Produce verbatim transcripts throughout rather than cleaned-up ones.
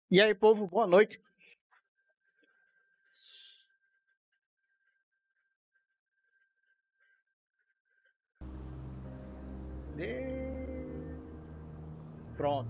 E aí, povo, boa noite. E... Pronto.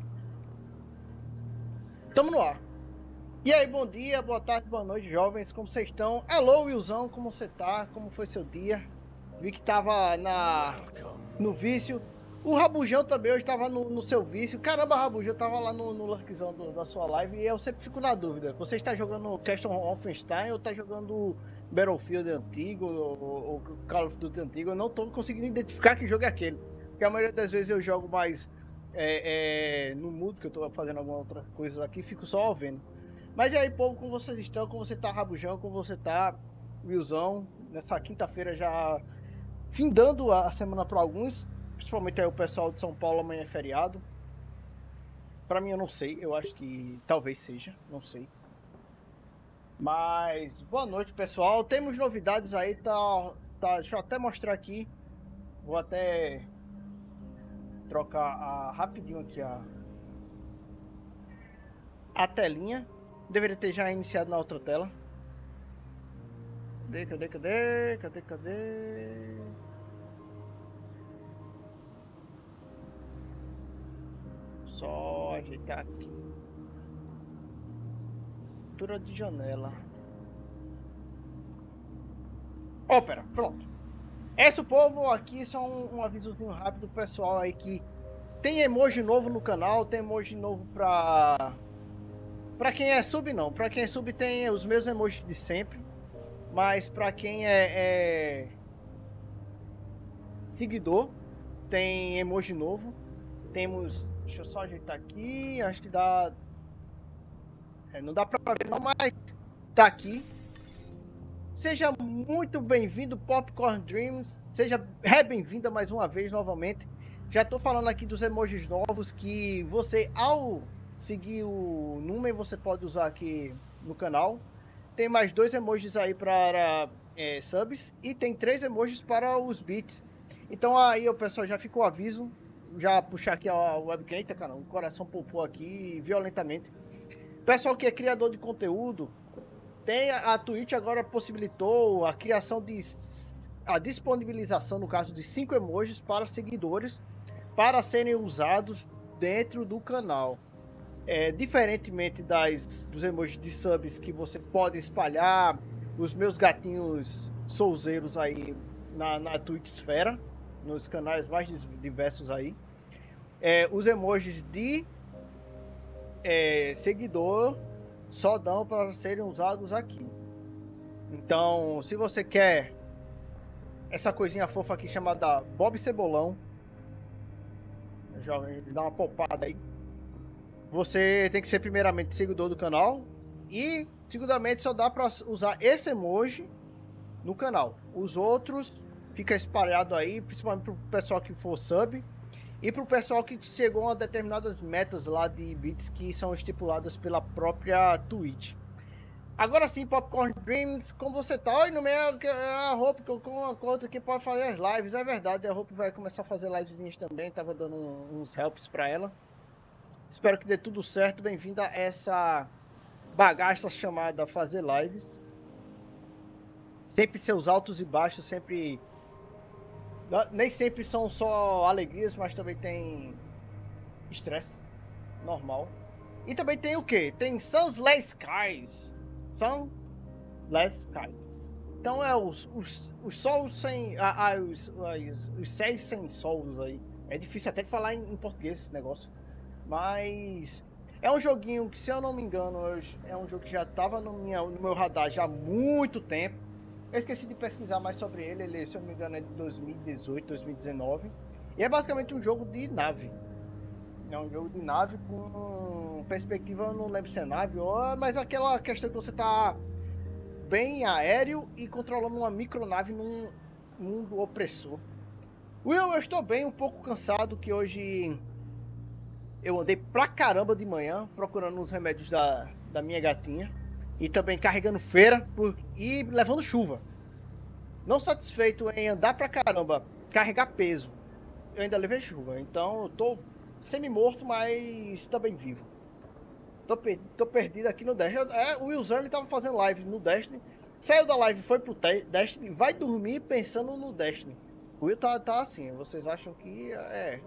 Tamo no ar. E aí, bom dia, boa tarde, boa noite, jovens. Como vocês estão? Alô, Wilson, como você tá? Como foi seu dia? Vi que tava na... no vício. O Rabujão também hoje tava no, no seu vício. Caramba, Rabujão, eu tava lá no, no lurkzão do, da sua live e eu sempre fico na dúvida. Você está jogando Castle Wolfenstein ou tá jogando Battlefield antigo ou, ou Call of Duty antigo? Eu não tô conseguindo identificar que jogo é aquele. Porque a maioria das vezes eu jogo mais é, é, no mudo, que eu tô fazendo alguma outra coisa aqui, fico só vendo. Mas e aí, povo, como vocês estão? Como você tá, Rabujão? Como você tá, Wilson? Nessa quinta-feira já findando a semana para alguns, principalmente aí o pessoal de São Paulo, amanhã é feriado. Para mim eu não sei, eu acho que talvez seja, não sei. Mas boa noite, pessoal. Temos novidades aí, tá, tá, deixa eu até mostrar aqui. Vou até trocar a, rapidinho aqui a, a telinha. Deveria ter já iniciado na outra tela. Cadê, cadê, cadê, cadê, cadê? Só ajeitar aqui. Altura de janela. Ópera, pronto. Esse povo aqui só um, um avisozinho rápido, pessoal aí que tem emoji novo no canal, tem emoji novo pra... Pra quem é sub não, pra quem é sub tem os meus emojis de sempre, mas pra quem é, é... seguidor, tem emoji novo. Temos, deixa eu só ajeitar aqui, acho que dá... É, não dá pra ver não, mas tá aqui. Seja muito bem-vindo, Popcorn Dreams. Seja re-bem-vinda mais uma vez, novamente. Já tô falando aqui dos emojis novos que você, ao seguir o Numen, você pode usar aqui no canal. Tem mais dois emojis aí para é, subs e tem três emojis para os bits. Então aí o pessoal já ficou aviso. Já puxar aqui a webcam, eita, cara, o coração popou aqui violentamente. Pessoal que é criador de conteúdo, tem a, a Twitch agora possibilitou a criação de a disponibilização, no caso de cinco emojis para seguidores para serem usados dentro do canal. É, diferentemente das, dos emojis de subs que vocês podem espalhar, os meus gatinhos souzeiros aí na, na Twitch Esfera, nos canais mais diversos aí. É, os emojis de é, seguidor só dão para serem usados aqui. Então, se você quer essa coisinha fofa aqui chamada Bob Cebolão, jovem, dá uma popada aí. Você tem que ser primeiramente seguidor do canal e, segundamente, só dá para usar esse emoji no canal. Os outros fica espalhado aí, principalmente para o pessoal que for sub e para o pessoal que chegou a determinadas metas lá de bits que são estipuladas pela própria Twitch. Agora sim, Popcorn Dreams, como você tá? Oi, no meio a roupa que eu com uma conta que pode fazer as lives, é verdade, a roupa vai começar a fazer livezinhas também, tava dando uns helps para ela. Espero que dê tudo certo. Bem-vinda a essa bagaça chamada fazer lives. Sempre seus altos e baixos, sempre... Nem sempre são só alegrias, mas também tem estresse normal. E também tem o quê? Tem Sunless Skies. Sunless Skies. Então é os, os, os sols sem... Ah, ah, os, os, os céus sem sols aí. É difícil até de falar em, em português esse negócio. Mas é um joguinho que, se eu não me engano, é um jogo que já estava no, no meu radar já há muito tempo. Eu esqueci de pesquisar mais sobre ele, ele, se eu não me engano, é de dois mil e dezoito, dois mil e dezenove. E é basicamente um jogo de nave. É um jogo de nave com perspectiva, eu não lembro se é nave, mas aquela questão que você tá bem aéreo e controlando uma micronave num mundo opressor. Will, eu estou bem, um pouco cansado, que hoje... eu andei pra caramba de manhã procurando os remédios da, da minha gatinha. E também carregando feira por, e levando chuva. Não satisfeito em andar pra caramba, carregar peso, eu ainda levei chuva. Então eu tô semi-morto, mas também vivo. Tô, per tô perdido aqui no Destiny. É, o Wilson, ele tava fazendo live no Destiny. Saiu da live, foi pro Destiny, vai dormir pensando no Destiny. O Will tá, tá assim, vocês acham que é...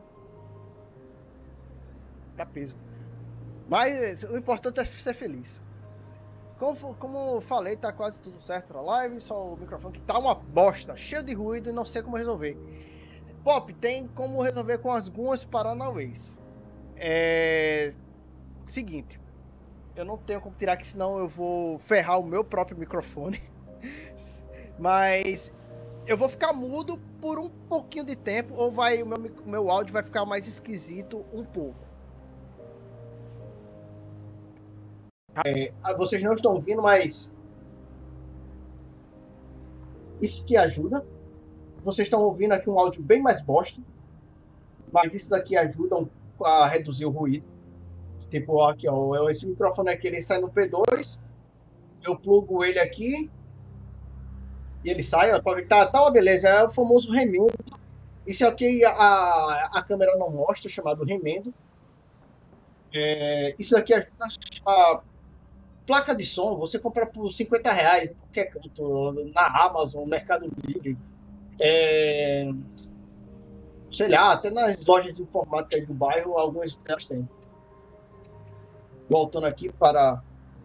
Tá peso. Mas o importante é ser feliz. Como, como eu falei, tá quase tudo certo pra live, só o microfone que tá uma bosta, cheio de ruído e não sei como resolver. Pop, tem como resolver com algumas paranauês. É... Seguinte, eu não tenho como tirar aqui, senão eu vou ferrar o meu próprio microfone. Mas eu vou ficar mudo por um pouquinho de tempo, ou vai o meu, o meu áudio vai ficar mais esquisito um pouco. É, vocês não estão ouvindo, mas isso que ajuda. Vocês estão ouvindo aqui um áudio bem mais bosta, mas isso daqui ajuda a reduzir o ruído. Tipo, aqui, ó, esse microfone aqui, ele sai no P dois, eu plugo ele aqui e ele sai, ó, tá, tá uma beleza, é o famoso remendo. Isso aqui a, a câmera não mostra, chamado remendo. É, isso aqui ajuda a placa de som, você compra por cinquenta reais em qualquer canto, na Amazon, no Mercado Livre, é, sei lá, até nas lojas de informática aí do bairro, algumas delas têm. Voltando aqui para...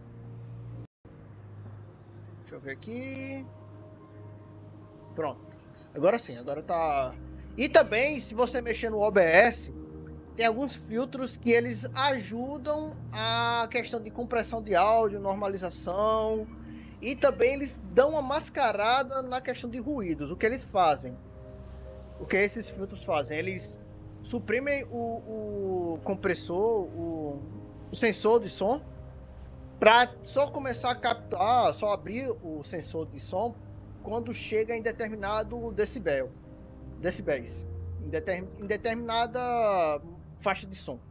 Deixa eu ver aqui. Pronto. Agora sim, agora tá... E também, se você mexer no O B S, tem alguns filtros que eles ajudam a questão de compressão de áudio, normalização, e também eles dão uma mascarada na questão de ruídos. O que eles fazem? O que esses filtros fazem? Eles suprimem o, o compressor, o, o sensor de som, para só começar a captar, só abrir o sensor de som quando chega em determinado decibel, decibéis, em, determin, em determinada faixa de som.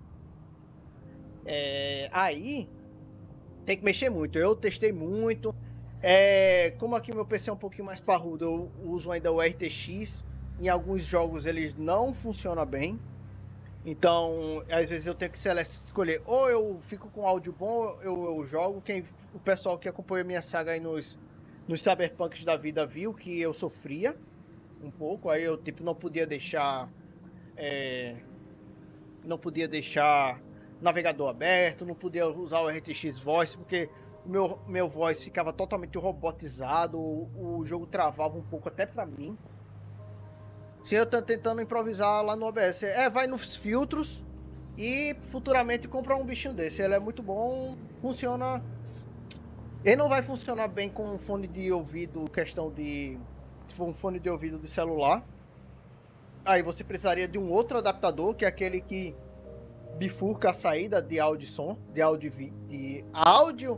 É, aí tem que mexer muito. Eu testei muito. É, como aqui o meu P C é um pouquinho mais parrudo, eu uso ainda o R T X. Em alguns jogos ele não funciona bem. Então, às vezes eu tenho que escolher, ou eu fico com áudio bom, eu, eu jogo. Quem, o pessoal que acompanha minha saga aí nos, nos Cyberpunks da vida viu que eu sofria um pouco. Aí eu tipo não podia deixar é, não podia deixar navegador aberto, não podia usar o R T X Voice, porque o meu, meu voice ficava totalmente robotizado, o, o jogo travava um pouco até pra mim. Se eu tô tentando improvisar lá no O B S, é, vai nos filtros e futuramente comprar um bichinho desse. Ele é muito bom, funciona... Ele não vai funcionar bem com um fone de ouvido, questão de... Se for um fone de ouvido de celular. Aí você precisaria de um outro adaptador, que é aquele que bifurca a saída de áudio e som, de áudio de áudio,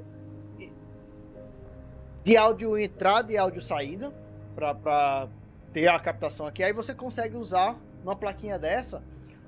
de áudio entrada e áudio saída, para ter a captação aqui. Aí você consegue usar numa plaquinha dessa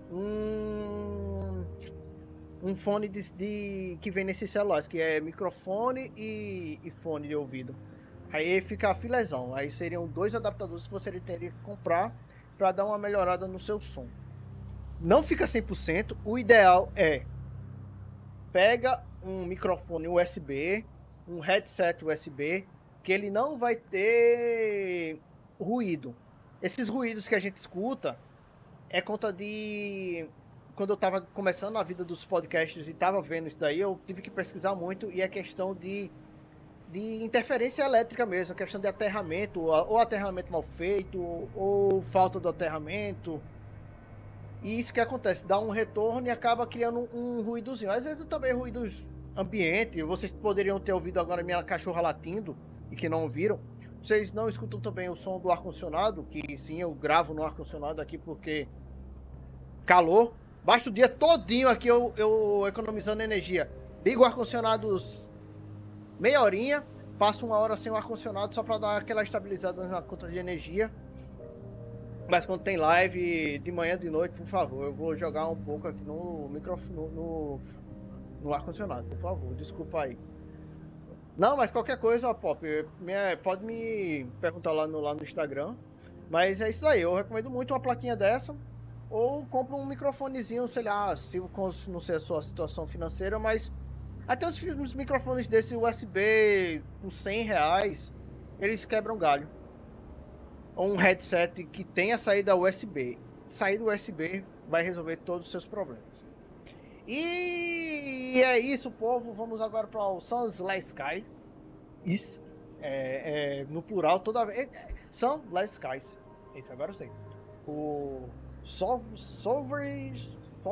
um, um fone de, de, que vem nesses celulares, que é microfone e, e fone de ouvido. Aí fica filezão. Aí seriam dois adaptadores que você teria que comprar para dar uma melhorada no seu som. Não fica cem por cento. O ideal é pega um microfone U S B, um headset U S B, que ele não vai ter ruído. Esses ruídos que a gente escuta é conta de... Quando eu estava começando a vida dos podcasts e estava vendo isso daí, eu tive que pesquisar muito, e é questão de, de interferência elétrica mesmo, questão de aterramento, ou aterramento mal feito, ou falta do aterramento. E isso que acontece, dá um retorno e acaba criando um, um ruídozinho. Às vezes também ruídos ambiente. Vocês poderiam ter ouvido agora minha cachorra latindo e que não ouviram. Vocês não escutam também o som do ar-condicionado, que sim, eu gravo no ar-condicionado aqui porque calor. Basta o dia todinho aqui eu, eu economizando energia. Ligo o ar-condicionado meia horinha, passo uma hora sem o ar-condicionado só para dar aquela estabilizada na conta de energia. Mas quando tem live de manhã, de noite, por favor, eu vou jogar um pouco aqui no microfone, no, no, no ar-condicionado, por favor, desculpa aí. Não, mas qualquer coisa, Pop, minha, pode me perguntar lá no, lá no Instagram. Mas é isso aí, eu recomendo muito uma plaquinha dessa. Ou compra um microfonezinho, sei lá, se não sei a sua situação financeira, mas Até os, os microfones desse U S B por cem reais, eles quebram galho. Ou um headset que tenha saída U S B. Saída U S B vai resolver todos os seus problemas. E é isso, povo. Vamos agora para o Sunless Sky. Isso. É, é, no plural, toda vez. É, Sunless Skies. Isso, agora eu sei. O Solvery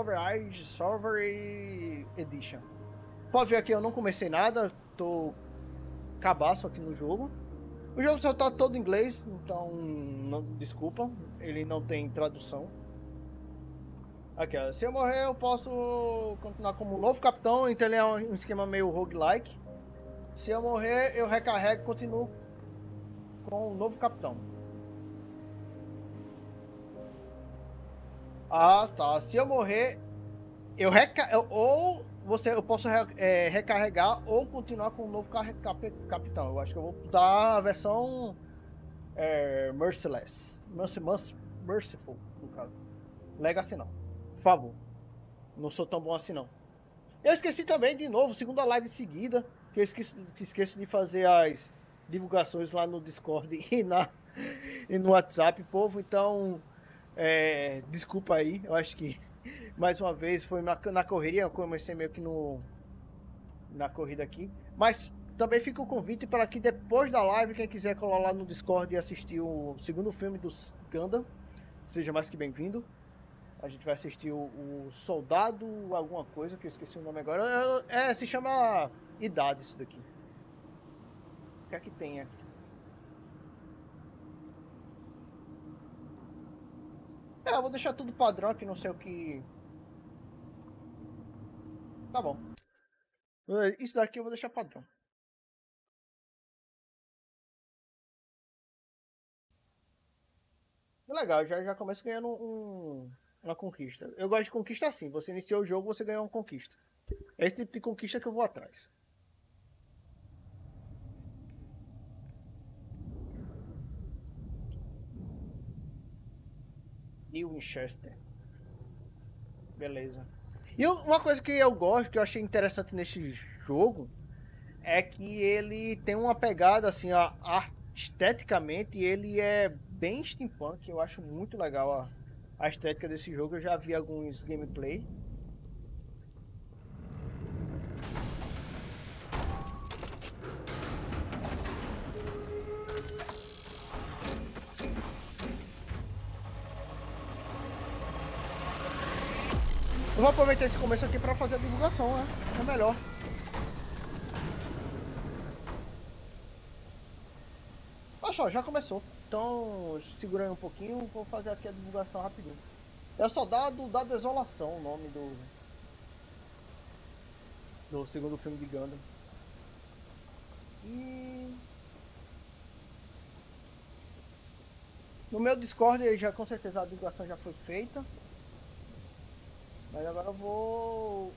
Solvery Edition. Pode ver aqui, eu não comecei nada. Tô cabaço aqui no jogo. O jogo só tá todo em inglês, então não, desculpa, ele não tem tradução. Aqui, ó, se eu morrer eu posso continuar como novo capitão, então ele é um esquema meio roguelike. Se eu morrer eu recarrego e continuo com o novo capitão. Ah, tá. Se eu morrer, eu recarrego, ou você, eu posso re, é, recarregar ou continuar com o novo cap, capitão. Eu acho que eu vou dar a versão é, Merciless. Merciful, Merciful, no caso. Legacy não. Por favor. Não sou tão bom assim não. Eu esqueci também, de novo, segunda live seguida, que eu esqueço, esqueço de fazer as divulgações lá no Discord e, na, e no WhatsApp, povo. Então, é, desculpa aí, eu acho que mais uma vez foi na, na correria, eu comecei meio que no na corrida aqui, mas também fica o convite para que depois da live, quem quiser colar lá no Discord e assistir o segundo filme do Gundam, seja mais que bem-vindo. A gente vai assistir o, o Soldado alguma coisa, que eu esqueci o nome agora. É, se chama Idade isso daqui. O que é que tem aqui? É, eu vou deixar tudo padrão aqui, não sei o que... Tá bom. Isso daqui eu vou deixar padrão. Legal, já, já começa ganhando um, uma conquista. Eu gosto de conquista assim. Você iniciou o jogo, você ganhou uma conquista. É esse tipo de conquista que eu vou atrás. New Winchester. Beleza. E uma coisa que eu gosto, que eu achei interessante nesse jogo, é que ele tem uma pegada assim, a, a, esteticamente ele é bem steampunk. Eu acho muito legal a, a estética desse jogo. Eu já vi alguns gameplay. Eu vou aproveitar esse começo aqui para fazer a divulgação, né? É melhor. Olha só, já começou. Então, segura aí um pouquinho, vou fazer aqui a divulgação rapidinho. É o Soldado da Desolação, o nome do do segundo filme de Gundam. E no meu Discord já com certeza a divulgação já foi feita. Mas agora eu vou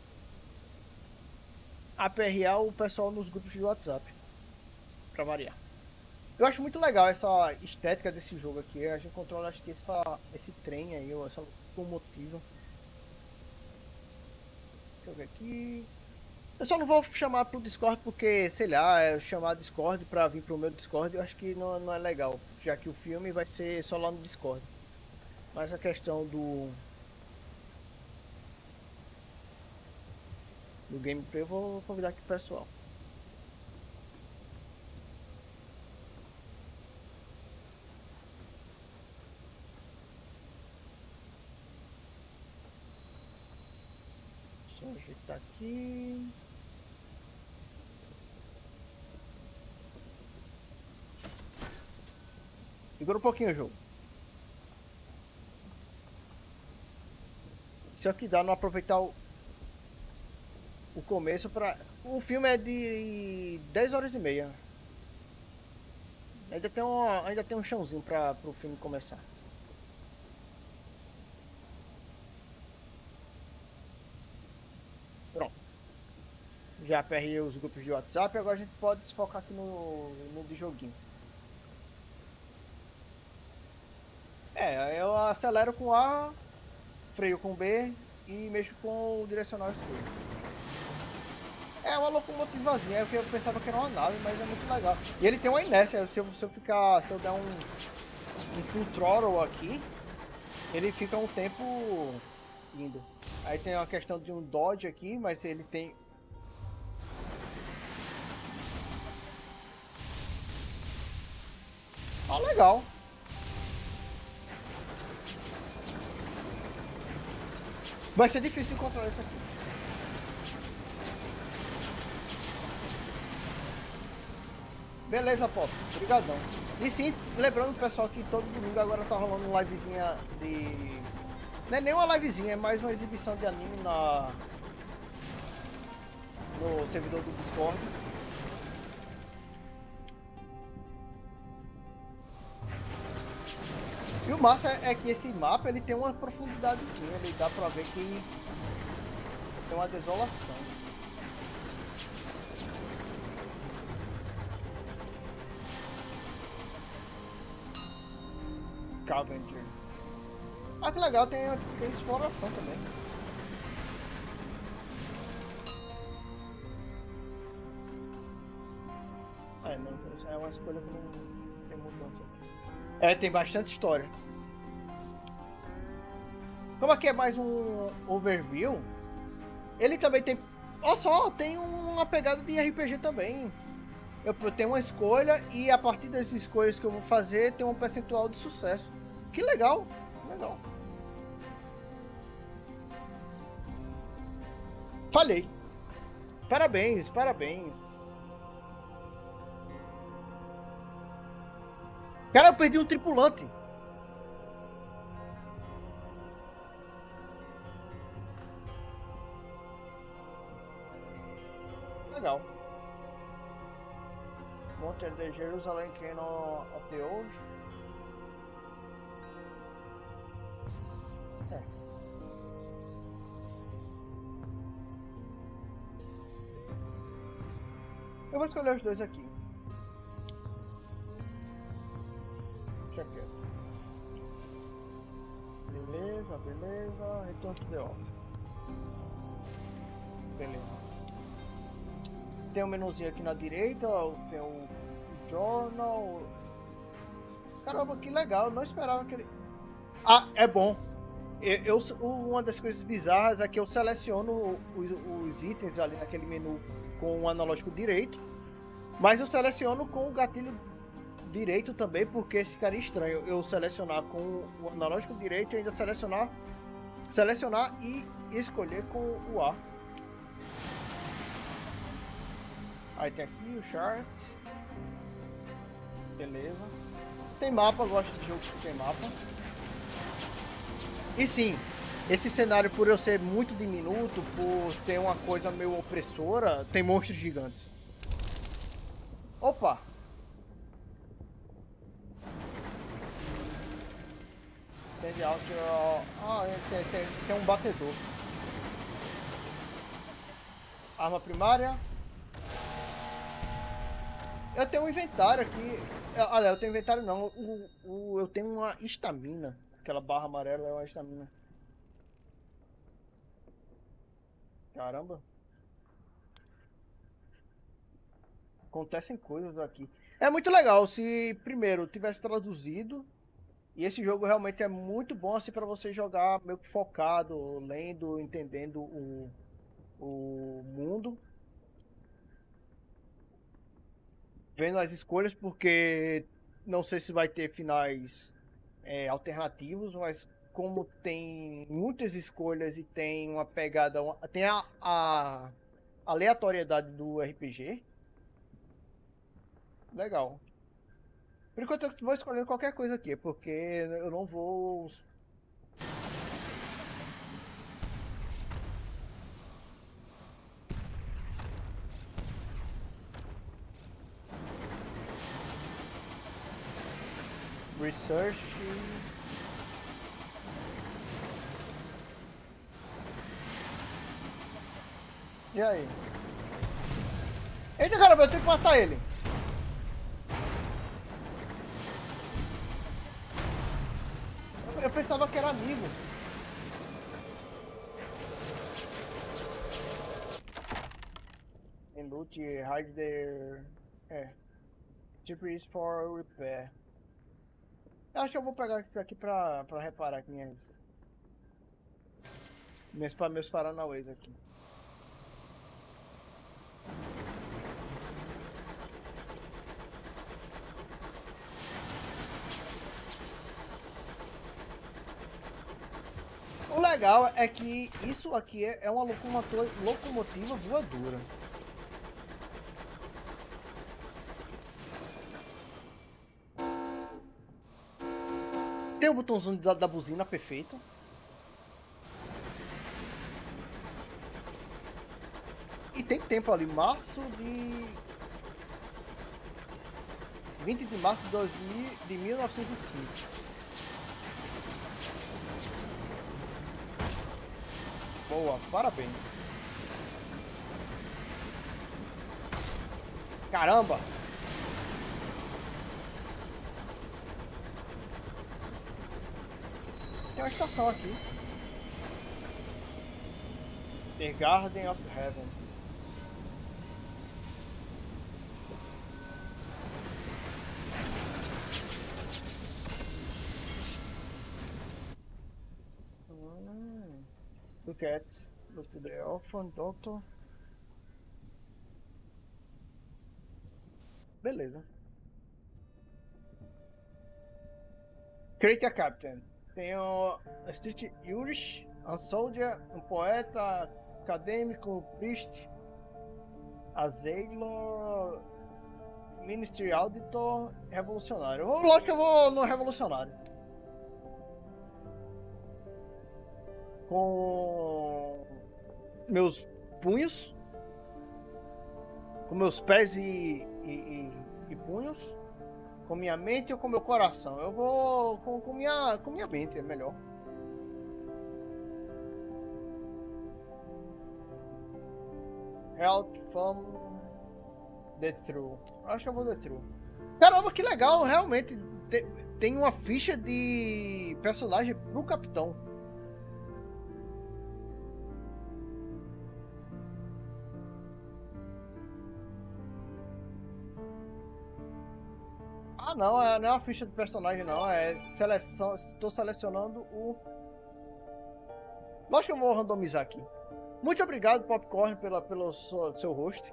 aperrear o pessoal nos grupos de WhatsApp pra variar. Eu acho muito legal essa estética desse jogo aqui. A gente controla, acho que essa, esse trem aí, essa locomotiva. Deixa eu ver aqui. Eu só não vou chamar pro Discord porque, sei lá, é chamar Discord pra vir pro meu Discord, eu acho que não, não é legal. Já que o filme vai ser só lá no Discord. Mas a questão do... do gameplay eu vou convidar aqui o pessoal. Só ajeitar aqui. Segura um pouquinho o jogo. Isso aqui dá não aproveitar o, o começo para... O filme é de dez horas e meia. Ainda tem, uma, ainda tem um chãozinho para o filme começar. Pronto. Já aperrei os grupos de WhatsApp, agora a gente pode se focar aqui no, no de joguinho. É, eu acelero com A, freio com B e mexo com o direcional esquerdo. É uma locomotivazinha, eu pensava que era uma nave, mas é muito legal. E ele tem uma inércia, se eu, se eu ficar, se eu der um, um full throttle aqui, ele fica um tempo indo. Aí tem uma questão de um dodge aqui, mas ele tem... Ah, legal. Vai ser difícil de controlar isso aqui. Beleza, Pop. Obrigadão. E sim, lembrando, pessoal, que todo domingo agora tá rolando uma livezinha de... Não é nem uma livezinha, é mais uma exibição de anime na... no servidor do Discord. E o massa é que esse mapa ele tem uma profundidadezinha, ele dá pra ver que tem uma desolação. Scavenger. Ah, que legal, tem, tem exploração também. É, não, é uma escolha que não tem mudança aqui. É, tem bastante história. Como aqui é mais um overview, ele também tem... Olha só, tem uma pegada de R P G também. Eu tenho uma escolha e a partir das escolhas que eu vou fazer tem um percentual de sucesso. Que legal, legal. Falhei. Parabéns, parabéns. Cara, eu perdi um tripulante. Legal. Monte de Jerusalém que no até hoje. É. Eu vou escolher os dois aqui. Deixa quieto. Beleza, beleza. Return to the office. Beleza. Tem um menuzinho aqui na direita, tem o Journal. Caramba, que legal, eu não esperava que ele... Ah, é bom. Eu, eu, uma das coisas bizarras é que eu seleciono os, os itens ali naquele menu com o analógico direito, mas eu seleciono com o gatilho direito também, porque ficaria estranho eu selecionar com o analógico direito e ainda selecionar, selecionar e escolher com o A. Aí tem aqui o chart. Beleza. Tem mapa, eu gosto de jogo que tem mapa. E sim, esse cenário, por eu ser muito diminuto, por ter uma coisa meio opressora, tem monstros gigantes. Opa! Send out your... Ah, tem, tem, tem um batedor. Arma primária. Eu tenho um inventário aqui. Olha, eu tenho inventário não. O, o, eu tenho uma estamina. Aquela barra amarela é uma estamina. Caramba. Acontecem coisas aqui. É muito legal se primeiro tivesse traduzido. E esse jogo realmente é muito bom assim para você jogar meio que focado, lendo, entendendo o, o mundo. Vendo as escolhas, porque não sei se vai ter finais é, alternativos, mas como tem muitas escolhas e tem uma pegada, uma, tem a, a aleatoriedade do R P G. Legal. Por enquanto eu vou escolhendo qualquer coisa aqui, porque eu não vou... Research... E aí? Eita, caramba, eu tenho que matar ele. Eu pensava que era amigo. can loot, hide there. É. Tipo isso for repair. Eu acho que eu vou pegar isso aqui pra, pra reparar aqui minhas. Meus, meus paranauês aqui. O legal é que isso aqui é, é uma locomotora, locomotiva voadora. Tem o botãozinho da, da buzina perfeito. E tem tempo ali, março de... vinte de março de, dois mil, de mil novecentos e cinco. Boa, parabéns. Caramba! Tem uma estação aqui. The Garden of Heaven. Hum. Look at, look to the orphan doctor. Beleza. Create a captain. Tem o Stitch Urish, um soldier, um poeta, acadêmico, priest, Azeilo, ministry auditor, revolucionário. Lógico que eu vou no revolucionário. Com meus punhos, com meus pés e, e, e, e punhos, com minha mente ou com meu coração. Eu vou com, com, minha, com minha mente, é melhor. Help from the through. Acho que eu vou the through. Caramba, que legal, realmente te, tem uma ficha de personagem pro capitão. Ah, não, é, não é uma ficha de personagem, não. É seleção. Estou selecionando o. Lógico que eu vou randomizar aqui. Muito obrigado, Popcorn, pela, pelo seu, seu host.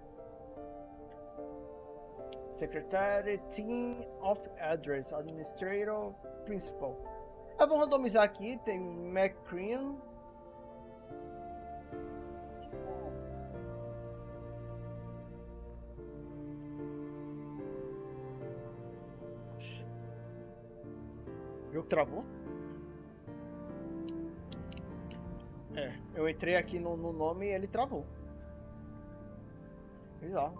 Secretary, Team of Address, Administrator, Principal. Eu vou randomizar aqui. Tem McCrean. O jogo travou? É, eu entrei aqui no, no nome e ele travou. Bizarro.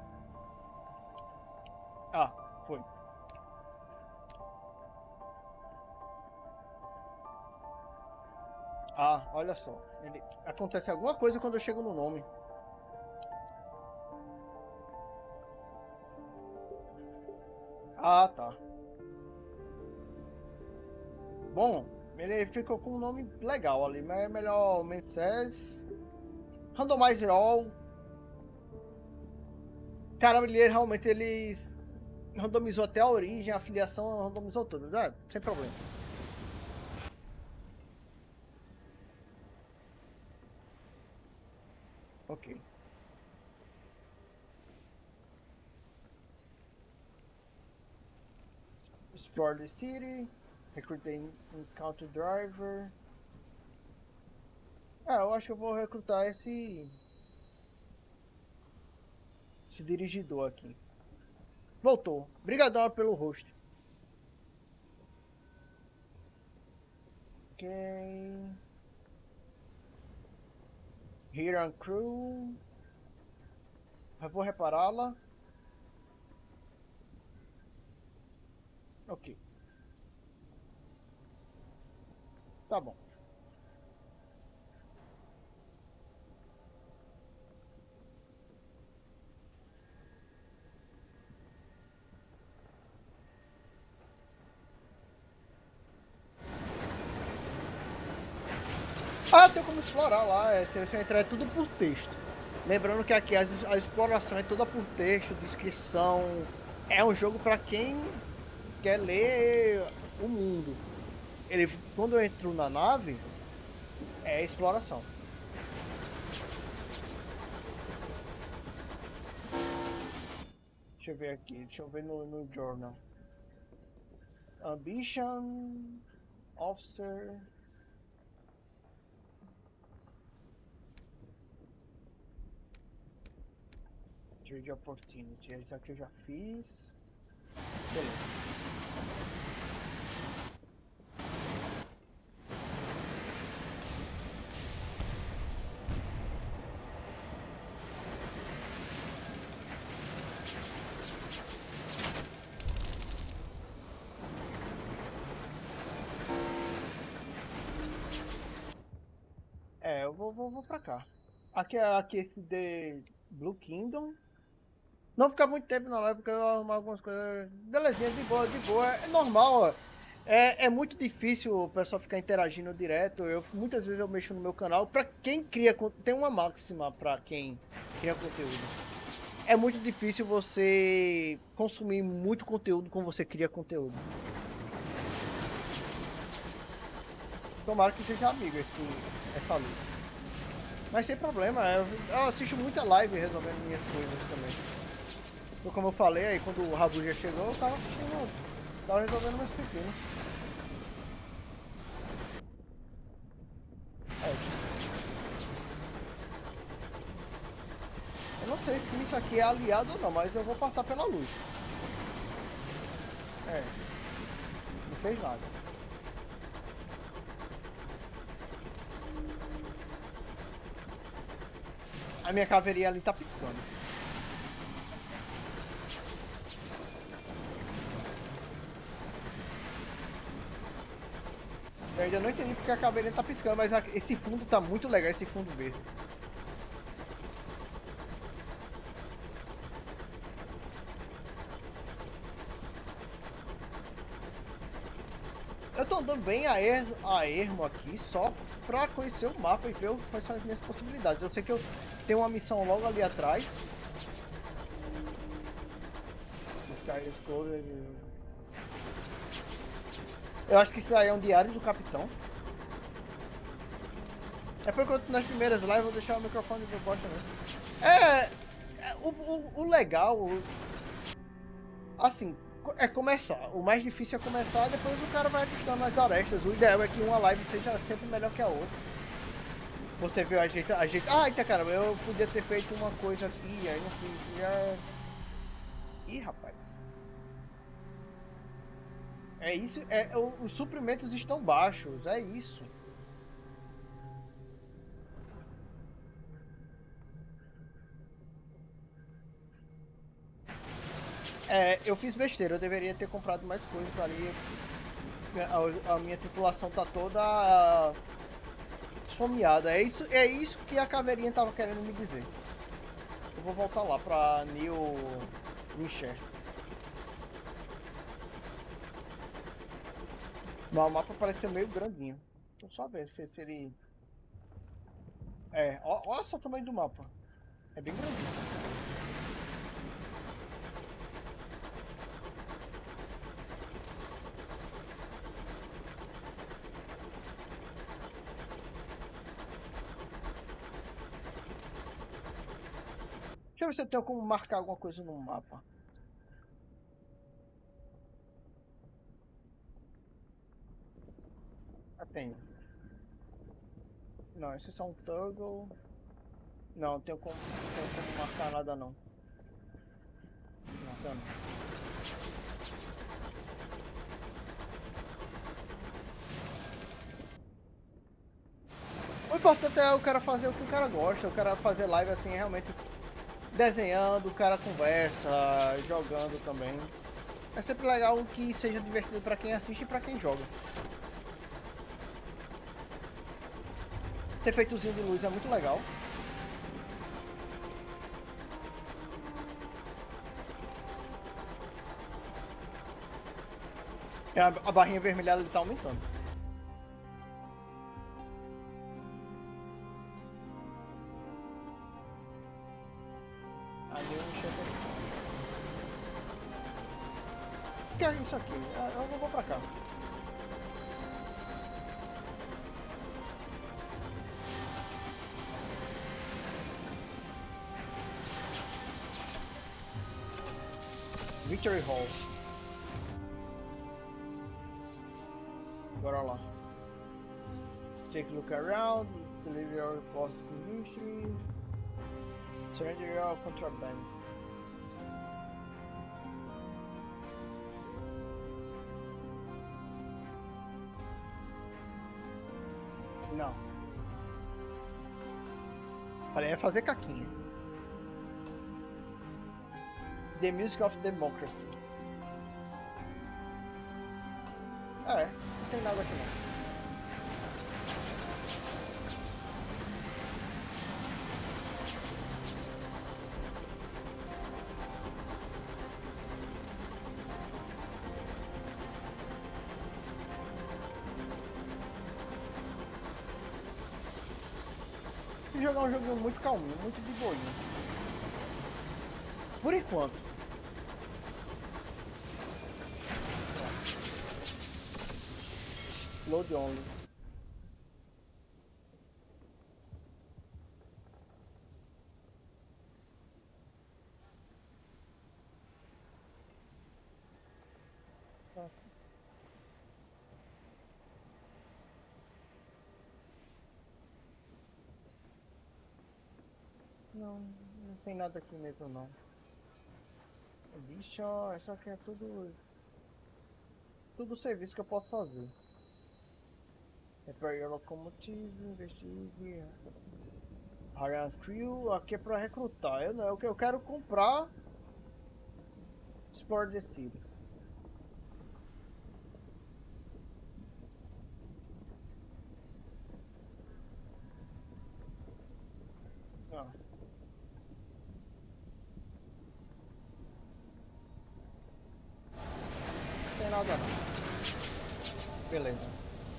Ah, foi. Ah, olha só. Ele... Acontece alguma coisa quando eu chego no nome. Ah, tá. Bom, ele ficou com um nome legal ali, mas é melhor Menses. Randomize All. Caramba, ele realmente ele randomizou até a origem, a afiliação, randomizou tudo, é, sem problema. Ok. Explore the city. Recruit the encounter driver. Ah, eu acho que eu vou recrutar esse esse dirigidor aqui. Voltou. Obrigadão pelo host. Ok. Here on crew. Eu vou repará-la. Ok. Tá bom. Ah, tem como explorar lá. É, se você entrar é tudo por texto. Lembrando que aqui a, a exploração é toda por texto, descrição. É um jogo para quem quer ler o mundo. Ele, quando eu entro na nave, é exploração. Deixa eu ver aqui, deixa eu ver no, no journal. Ambition, officer. Trade opportunity. Isso aqui eu já fiz. Beleza. É, eu vou, vou, vou pra cá. Aqui é aqui esse The Blue Kingdom. Não ficar muito tempo na live porque eu arrumar algumas coisas. Belezinha, de boa, de boa. É normal, ó. É, é muito difícil o pessoal ficar interagindo direto. Eu, muitas vezes eu mexo no meu canal. Pra quem cria, tem uma máxima pra quem cria conteúdo. É muito difícil você consumir muito conteúdo quando você cria conteúdo. Tomara que seja amigo esse, essa luz. Mas sem problema, eu, eu assisto muita live resolvendo minhas coisas também. Então, como eu falei, aí quando o Rabu já chegou, eu tava assistindo, tava resolvendo meus pepinos. É. Eu não sei se isso aqui é aliado ou não, mas eu vou passar pela luz. É. Não fez nada. A minha caveirinha ali tá piscando. Eu ainda não entendi porque a caveirinha tá piscando, mas esse fundo tá muito legal, esse fundo verde. Eu tô andando bem a, er a ermo aqui só pra conhecer o mapa e ver quais são as minhas possibilidades. Eu sei que eu tenho uma missão logo ali atrás. Sky Discovery. Eu acho que isso aí é um diário do capitão. É porque eu, nas primeiras lives eu vou deixar o microfone de bosta mesmo. É, é o, o, o legal, o, assim, é começar. O mais difícil é começar, depois o cara vai ajustando as arestas. O ideal é que uma live seja sempre melhor que a outra. Você viu a gente, a gente, ah, eita caramba, eu podia ter feito uma coisa aqui, aí não fiz, já... Ih, rapaz. É isso, é, os suprimentos estão baixos, é isso. É, eu fiz besteira, eu deveria ter comprado mais coisas ali. A, a minha tripulação tá toda esfomeada. É isso, é isso que a caveirinha tava querendo me dizer. Eu vou voltar lá pra New Winchester. Não, o mapa parece ser meio grandinho. Deixa eu só ver se, se ele... É, ó, olha só o tamanho do mapa. É bem grandinho. Deixa eu ver se eu tenho como marcar alguma coisa no mapa. Ah, tenho. Não, esse é só um toggle. Não, não tenho como, não tenho como marcar nada não. Não, tenho não. O importante é o cara fazer o que o cara gosta, o cara fazer live assim, realmente desenhando, o cara conversa, jogando também. É sempre legal que seja divertido pra quem assiste e pra quem joga. Esse efeitozinho de luz é muito legal. A, a barrinha vermelhada ele tá aumentando. isso aqui. Eu não vou pra cá. Victory Hall. Bora lá. Take a look around, deliver your forces industries, surrender your contraband. Não. Falei, é fazer caquinha. The Music of Democracy. É, não tem nada aqui não. Jogar um joguinho muito calminho, muito de boinha. Por enquanto. Load only. Não, não tem nada aqui mesmo não. Bicho, isso aqui é tudo... Tudo serviço que eu posso fazer. Repair your locomotive, investigue... Hire crew, aqui é pra recrutar. Eu, não, eu, eu quero comprar... Explore the city. Não. Não tem nada não. Beleza.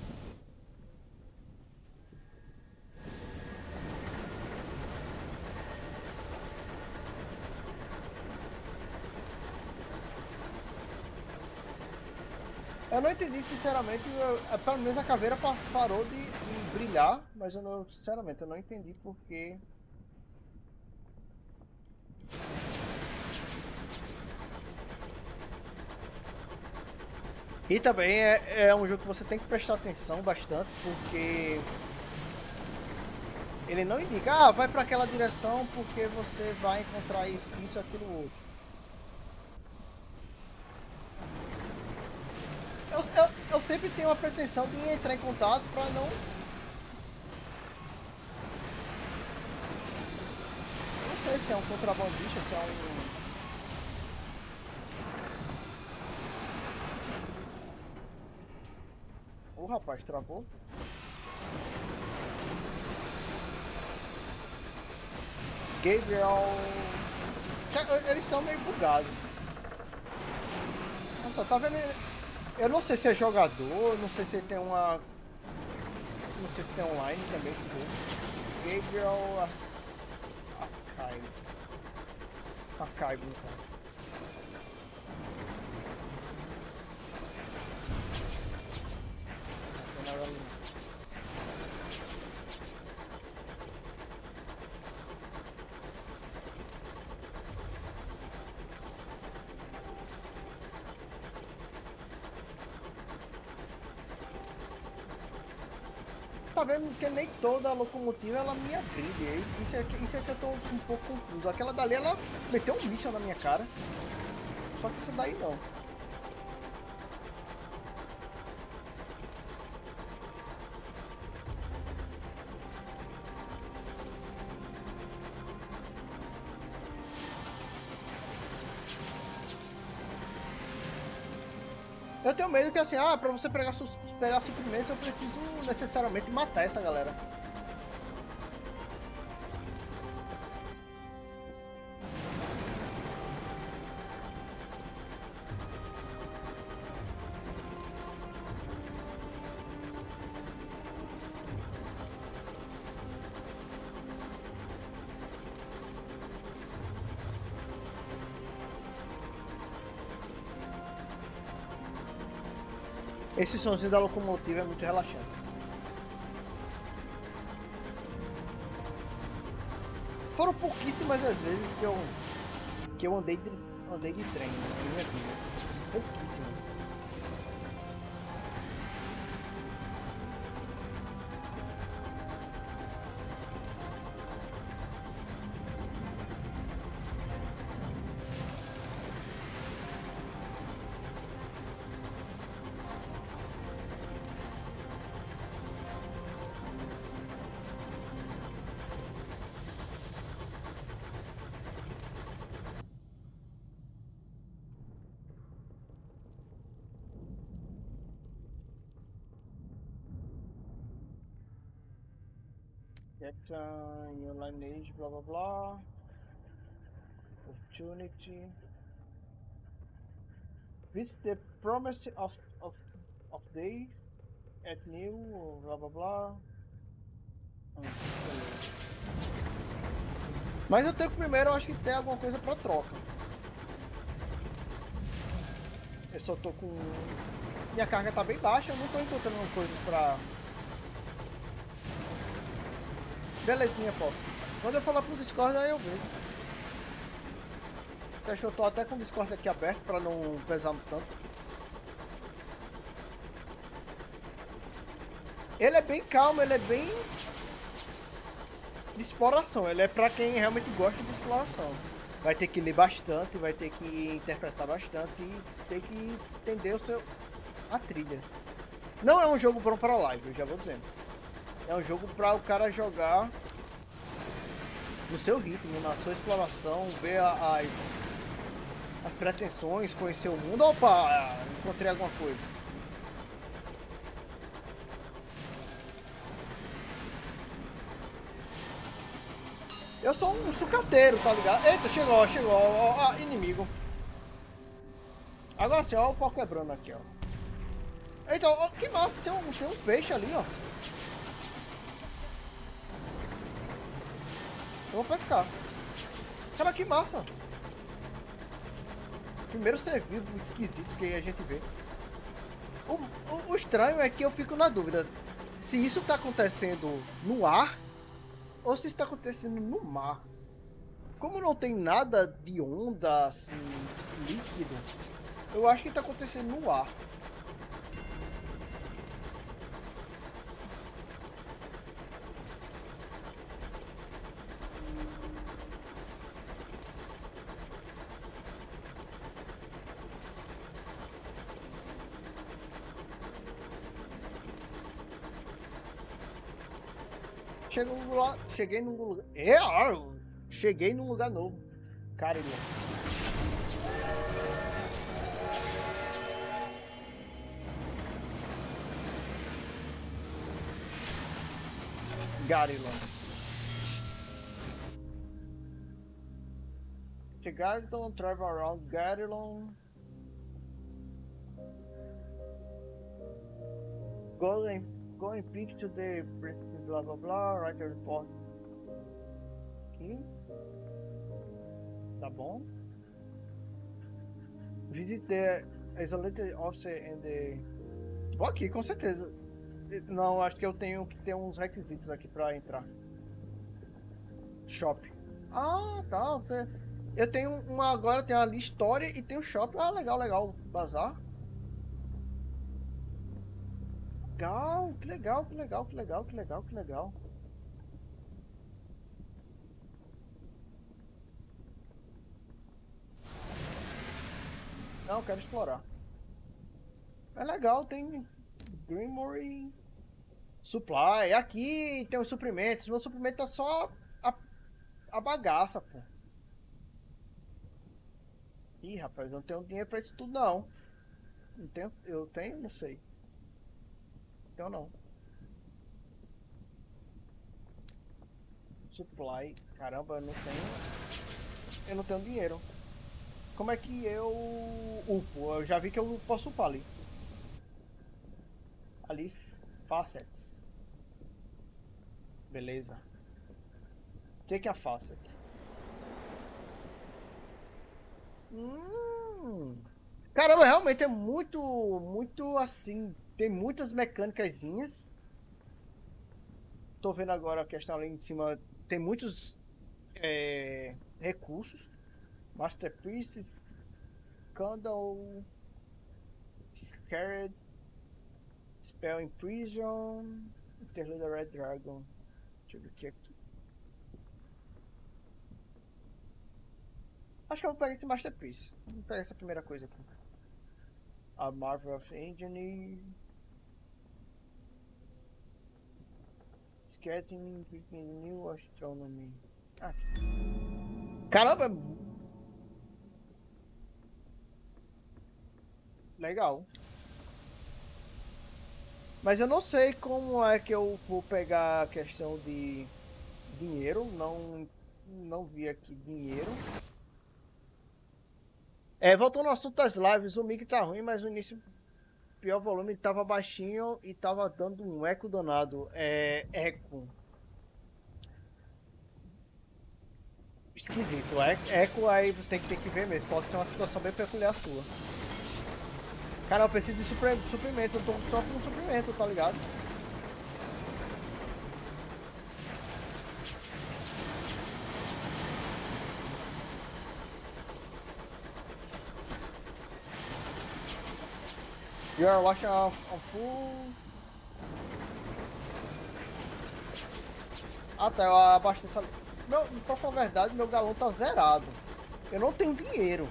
Eu não entendi, sinceramente, eu, pelo menos a caveira parou de, de brilhar, mas eu não, sinceramente, eu não entendi porque... E também é, é um jogo que você tem que prestar atenção bastante, porque... Ele não indica, ah, vai para aquela direção porque você vai encontrar isso, isso, aquilo, outro. Eu, eu, eu sempre tenho a pretensão de entrar em contato para não... Eu não sei se é um contrabandista, se é um... Ô, oh, rapaz, travou. Gabriel... Eles estão meio bugados. Nossa, tá vendo... Eu não sei se é jogador, não sei se tem uma... Não sei se tem online também esse jogo. Gabriel... Archive. Archive, no caso. Não tem nada ali. Tá vendo que nem toda a locomotiva ela me agride. Isso é, isso é que eu tô um pouco confuso. Aquela dali ela meteu um míssil na minha cara. Só que isso daí não. Eu tenho medo que assim, ah, pra você pegar, su pegar suprimentos eu preciso necessariamente matar essa galera. Esse sonzinho da locomotiva é muito relaxante. Foram pouquíssimas as vezes que eu que eu andei de, andei de trem na minha vida. Pouquíssimas. Get uh, your lineage, blah blah blah. Opportunity. Visit the promise of of of day at new, blah blah blah. Hum, beleza. Mas eu tenho que primeiro, eu acho que tem alguma coisa pra troca. Eu só tô com... Minha carga tá bem baixa, eu não tô encontrando coisas pra... Belezinha, pô. Quando eu falar pro Discord, aí eu vejo. Acho que eu tô até com o Discord aqui aberto pra não pesar tanto. Ele é bem calmo, ele é bem... de exploração. Ele é pra quem realmente gosta de exploração. Vai ter que ler bastante, vai ter que interpretar bastante e ter que entender o seu... a trilha. Não é um jogo bom para live, eu já vou dizendo. É um jogo para o cara jogar no seu ritmo, na sua exploração, ver as, as pretensões, conhecer o mundo. Opa, encontrei alguma coisa. Eu sou um sucateiro, tá ligado? Eita, chegou, chegou, ó, ó, inimigo. Agora sim, ó, o pau quebrando aqui, ó. Eita, ó, que massa, tem um, tem um peixe ali, ó. Eu vou pescar. Cara, que massa. Primeiro ser vivo esquisito que a gente vê. O, o, o estranho é que eu fico na dúvida se isso tá acontecendo no ar ou se está acontecendo no mar. Como não tem nada de onda assim, líquido, eu acho que está acontecendo no ar. Cheguei num lugar, cheguei num lugar, é, cheguei num lugar novo, Carilon. Garilon. To Garilon, travel around Garilon. Go and go and pick to the blah blah blah, write a report. Aqui. Tá bom. Visit the isolated officer and the... Vou aqui, com certeza. Não, acho que eu tenho que ter uns requisitos aqui pra entrar. Shop. Ah, tá. Eu tenho uma agora, tem ali história e tem o shop. Ah, legal, legal. Bazar. Legal, que legal, que legal, que legal, que legal, que legal. Não, eu quero explorar. É legal, tem Grimory Supply. Aqui tem os suprimentos. Meu suprimento é só a, a bagaça, pô. Ih, rapaz, eu não tenho dinheiro pra isso tudo, não. Não tenho, eu tenho, não sei. Então não. Supply. Caramba, eu não tenho. Eu não tenho dinheiro. Como é que eu upo? Eu já vi que eu posso upar ali. Ali, facets. Beleza. Take a facet. Hum. Caramba, realmente é muito, muito assim, tem muitas mecânicazinhas. Tô vendo agora a questão ali em cima. Tem muitos é, recursos. Masterpieces, Scandal, Scared, Spell Imprison, Interlude Red Dragon. Deixa eu ver o que é aqui. Acho que eu vou pegar esse Masterpiece. Vou pegar essa primeira coisa aqui. A Marvel of Engineering. Skeleton New Astronomy. Ah. Caramba! Legal. Mas eu não sei como é que eu vou pegar a questão de dinheiro. Não, não vi aqui dinheiro. É, voltando ao assunto das lives, o mic tá ruim, mas no início o pior volume tava baixinho e tava dando um eco danado. É, eco. Esquisito. Eco aí tem que ter que ver mesmo. Pode ser uma situação bem peculiar sua. Cara, eu preciso de supre suprimento. Eu tô só com suprimento, tá ligado? You are watching a, a full... Ah tá, eu abasteço ali. Meu, pra falar a verdade, meu galão tá zerado. Eu não tenho dinheiro.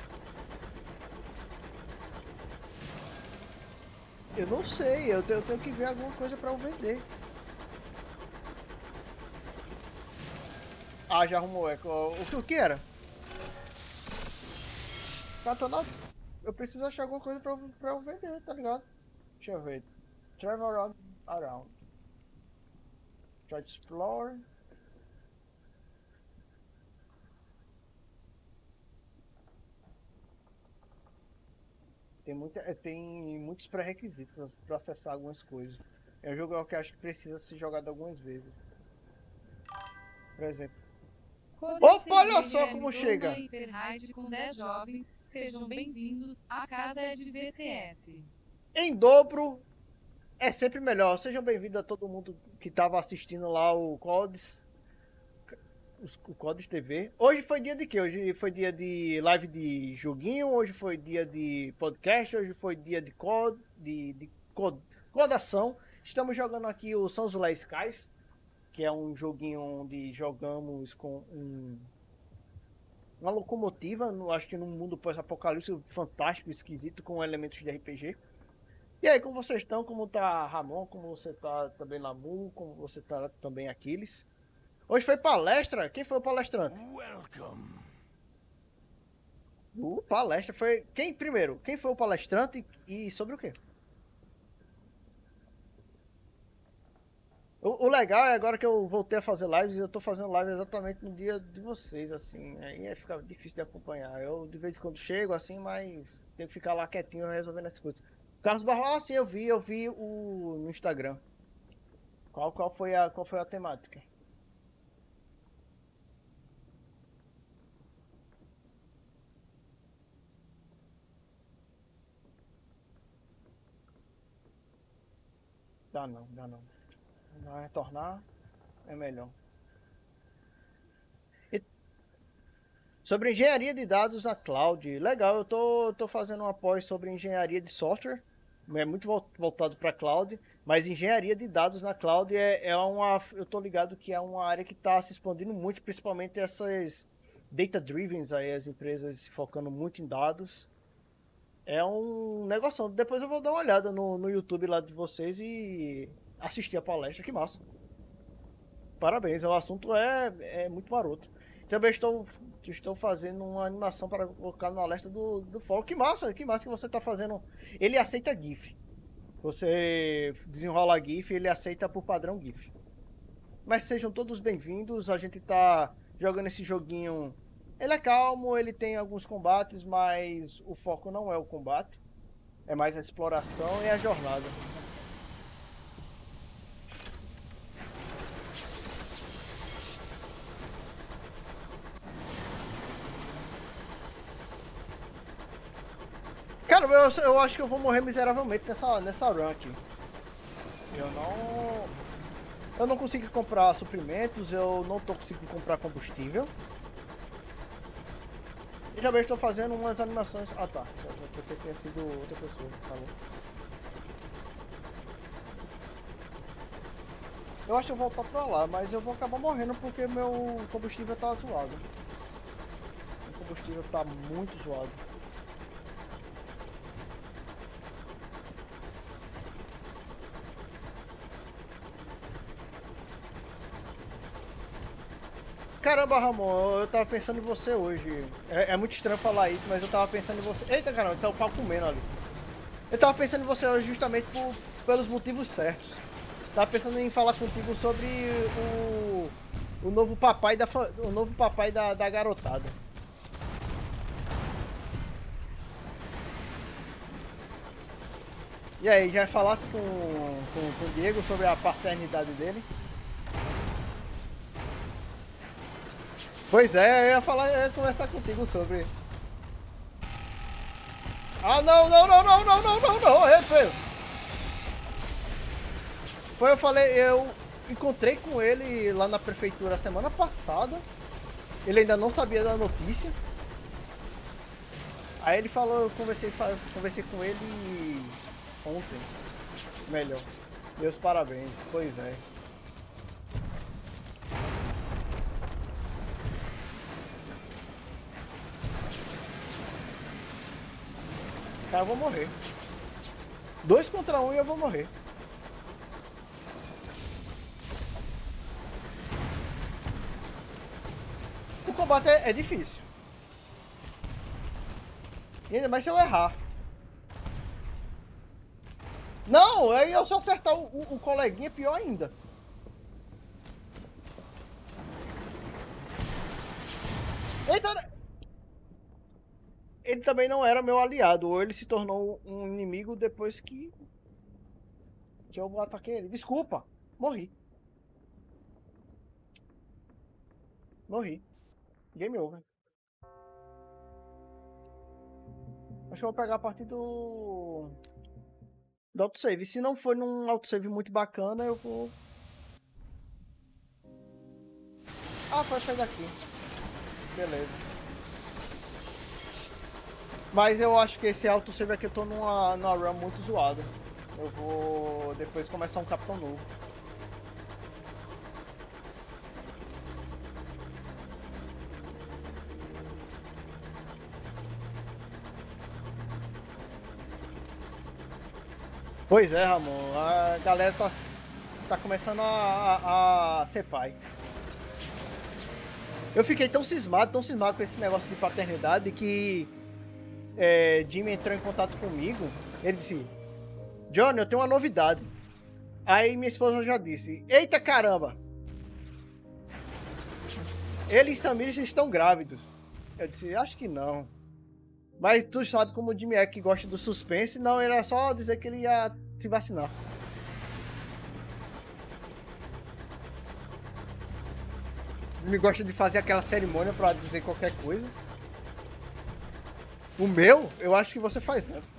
Eu não sei, eu tenho, eu tenho que ver alguma coisa pra eu vender. Ah, já arrumou eco. O que, o que era? Catana... Eu preciso achar alguma coisa pra, pra eu vender, tá ligado? Deixa eu ver. Travel around. around. Try to explore. Tem, muita, tem muitos pré-requisitos para acessar algumas coisas. É um jogo que eu acho que precisa ser jogado algumas vezes. Por exemplo. Opa, olha só como chega! Com dez jovens, sejam bem-vindos. A casa é de V C S. Em dobro é sempre melhor. Sejam bem-vindos a todo mundo que estava assistindo lá o Codes. O Codes T V. Hoje foi dia de quê? Hoje foi dia de live de joguinho, hoje foi dia de podcast, hoje foi dia de code, de, de cod, codação. Estamos jogando aqui o Sunset Skies, que é um joguinho onde jogamos com um, uma locomotiva, no, acho que num mundo pós-apocalíptico fantástico, esquisito, com elementos de R P G. E aí, como vocês estão? Como tá Ramon? Como você tá também, Lamu? Como você tá também, Aquiles? Hoje foi palestra? Quem foi o palestrante? Welcome. Uh, palestra foi... Quem primeiro? Quem foi o palestrante e sobre o quê? O, o legal é agora que eu voltei a fazer lives, eu tô fazendo live exatamente no dia de vocês, assim. Aí fica difícil de acompanhar. Eu de vez em quando chego, assim, mas tenho que ficar lá quietinho resolvendo as coisas. Carlos Barros, ah, sim, eu vi, eu vi o no Instagram. Qual, qual, foi a, qual foi a temática? Dá não, dá não. Não retornar é melhor. E sobre engenharia de dados na cloud. Legal, eu tô, tô fazendo um apoio sobre engenharia de software. É muito voltado para cloud, mas engenharia de dados na cloud é, é uma. Eu tô ligado que é uma área que está se expandindo muito, principalmente essas data driven aí, as empresas focando muito em dados. É um negócio. Depois eu vou dar uma olhada no, no YouTube lá de vocês e assistir a palestra, que massa. Parabéns, o assunto é, é muito maroto. Também estou, estou fazendo uma animação para colocar na lista do, do fórum. Que massa, que massa que você está fazendo. Ele aceita GIF. Você desenrola GIF e ele aceita por padrão GIF. Mas sejam todos bem-vindos. A gente está jogando esse joguinho. Ele é calmo, ele tem alguns combates, mas o foco não é o combate. É mais a exploração e a jornada. Cara, eu, eu acho que eu vou morrer miseravelmente nessa, nessa run aqui. Eu não... Eu não consigo comprar suprimentos, eu não tô conseguindo comprar combustível. E também estou fazendo umas animações... Ah, tá. Eu pensei que tinha sido outra pessoa. Falou. Eu acho que eu vou voltar pra lá, mas eu vou acabar morrendo porque meu combustível tá zoado. O combustível tá muito zoado. Caramba, Ramon, eu tava pensando em você hoje. É, é muito estranho falar isso, mas eu tava pensando em você. Eita, caramba, tá o pau comendo ali. Eu tava pensando em você hoje justamente por, pelos motivos certos. Tava pensando em falar contigo sobre o, o novo papai da, o novo papai da, da garotada. E aí, já falasse com, com, com o Diego sobre a paternidade dele? Pois é, eu ia falar, eu ia conversar contigo sobre. Ah, não, não, não, não, não, não, não, não, é, foi, eu falei, eu encontrei com ele lá na prefeitura semana passada. Ele ainda não sabia da notícia. Aí ele falou, eu conversei, conversei com ele ontem. Melhor. Meus parabéns, pois é. Cara, eu vou morrer. Dois contra um e eu vou morrer. O combate é, é difícil. E ainda mais se eu errar. Não, aí eu só acertar o, o, o coleguinha é pior ainda. Eita! Ele também não era meu aliado, ou ele se tornou um inimigo depois que... que eu ataquei ele. Desculpa, morri. Morri. Game over. Acho que eu vou pegar a partir do... do autosave. Se não for num autosave muito bacana, eu vou... Ah, foi sair daqui. Beleza. Mas eu acho que esse autosave aqui eu tô numa, numa run muito zoada. Eu vou depois começar um capitão novo. Pois é, Ramon. A galera tá, tá começando a, a, a ser pai. Eu fiquei tão cismado, tão cismado com esse negócio de paternidade que é, Jimmy entrou em contato comigo. Ele disse: Johnny, eu tenho uma novidade. Aí minha esposa já disse: eita caramba! Ele e Samir estão grávidos. Eu disse: acho que não. Mas tu sabe como o Jimmy é que gosta do suspense. Não, era só dizer que ele ia se vacinar. Ele gosta de fazer aquela cerimônia pra dizer qualquer coisa. O meu, eu acho que você faz antes.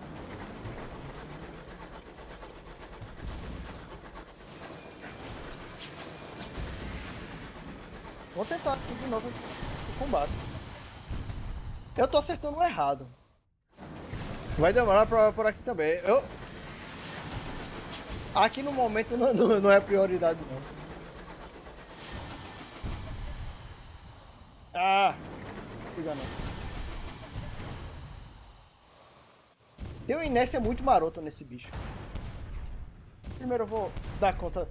Vou tentar aqui de novo o combate. Eu tô acertando errado. Vai demorar pra, por aqui também. Eu... Aqui no momento não, não, não é prioridade não. Ah! Fica não. Tem uma inércia muito marota nesse bicho. Primeiro eu vou dar conta.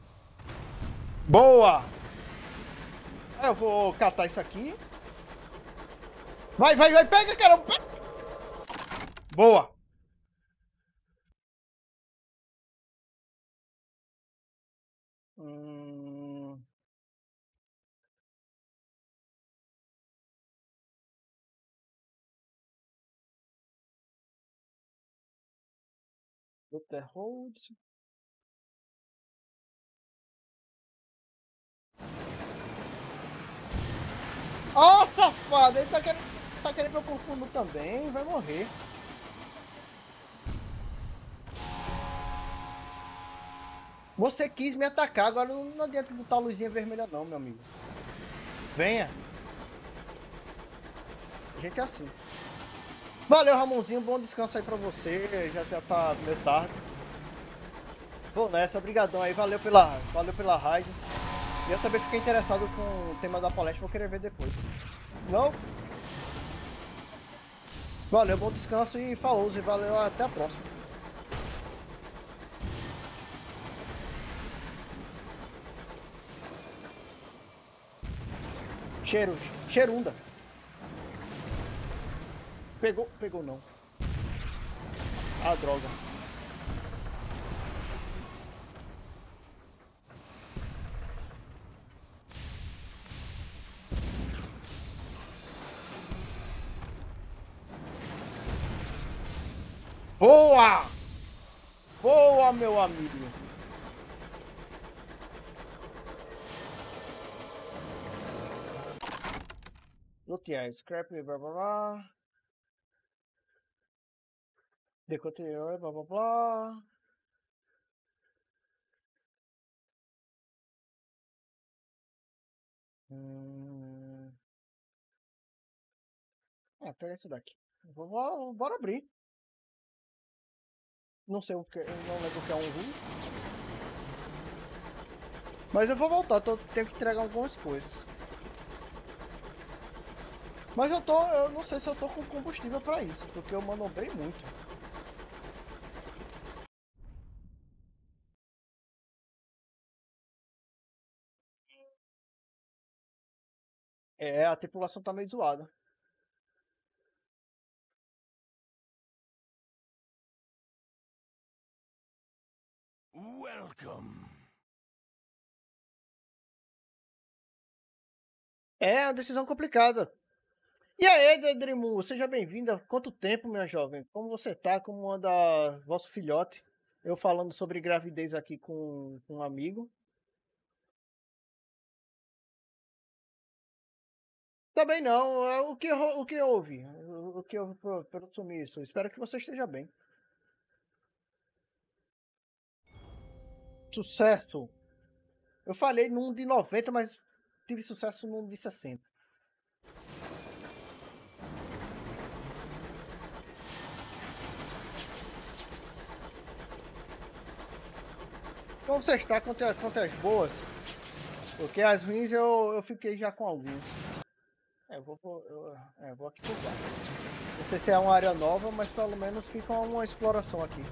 Boa! Eu vou catar isso aqui. Vai, vai, vai, pega, caramba! Boa! Hum... Dr. Hold. Ó, oh, safado! Ele tá querendo, tá querendo meu corpo também, vai morrer. Você quis me atacar, agora não, não adianta botar a luzinha vermelha não, meu amigo. Venha. A gente é assim. Valeu, Ramonzinho. Bom descanso aí pra você. Já já tá meio tarde. Vou nessa. Obrigadão aí. Valeu pela, valeu pela raid. E eu também fiquei interessado com o tema da palestra. Vou querer ver depois. Não? Valeu, bom descanso e falou. E valeu, até a próxima. Cheiro, cheirunda. Pegou, pegou não. Ah, droga. Boa! Boa, meu amigo. Lutear, scrap, blá blá blá. Decoteou, blá blá blá. Hum... É, pega esse daqui. Vou, vou, bora abrir. Não sei o que, eu não lembro o que é um ru. Mas eu vou voltar, tô, tenho que entregar algumas coisas. Mas eu tô, eu não sei se eu tô com combustível pra isso, porque eu manobrei muito. É, a tripulação tá meio zoada. Welcome. É uma decisão complicada. E aí, Dedrimu, seja bem-vinda. Quanto tempo, minha jovem? Como você tá? Como anda vosso filhote? Eu falando sobre gravidez aqui com, com um amigo. Também não. é O que, ro- o que houve? O o que houve pro- pelo sumiço? Espero que você esteja bem. Sucesso. Eu falei num de noventa, mas tive sucesso num de sessenta. Como você está? Quanto, a- quanto às boas? Porque as ruins eu, eu fiquei já com alguns. É, eu vou, vou- eu, é, vou aqui por baixo. Não sei se é uma área nova, mas pelo menos fica uma exploração aqui.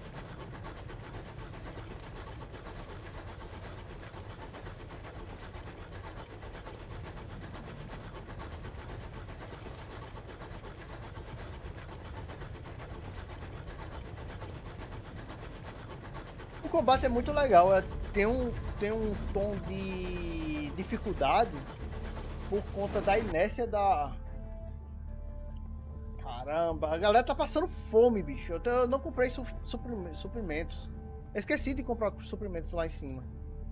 O combate é muito legal. É, tem, um, tem um tom de dificuldade por conta da inércia da. Caramba, a galera tá passando fome, bicho. Eu, tô- eu não comprei su- suprime- suprimentos. Eu esqueci de comprar suprimentos lá em cima.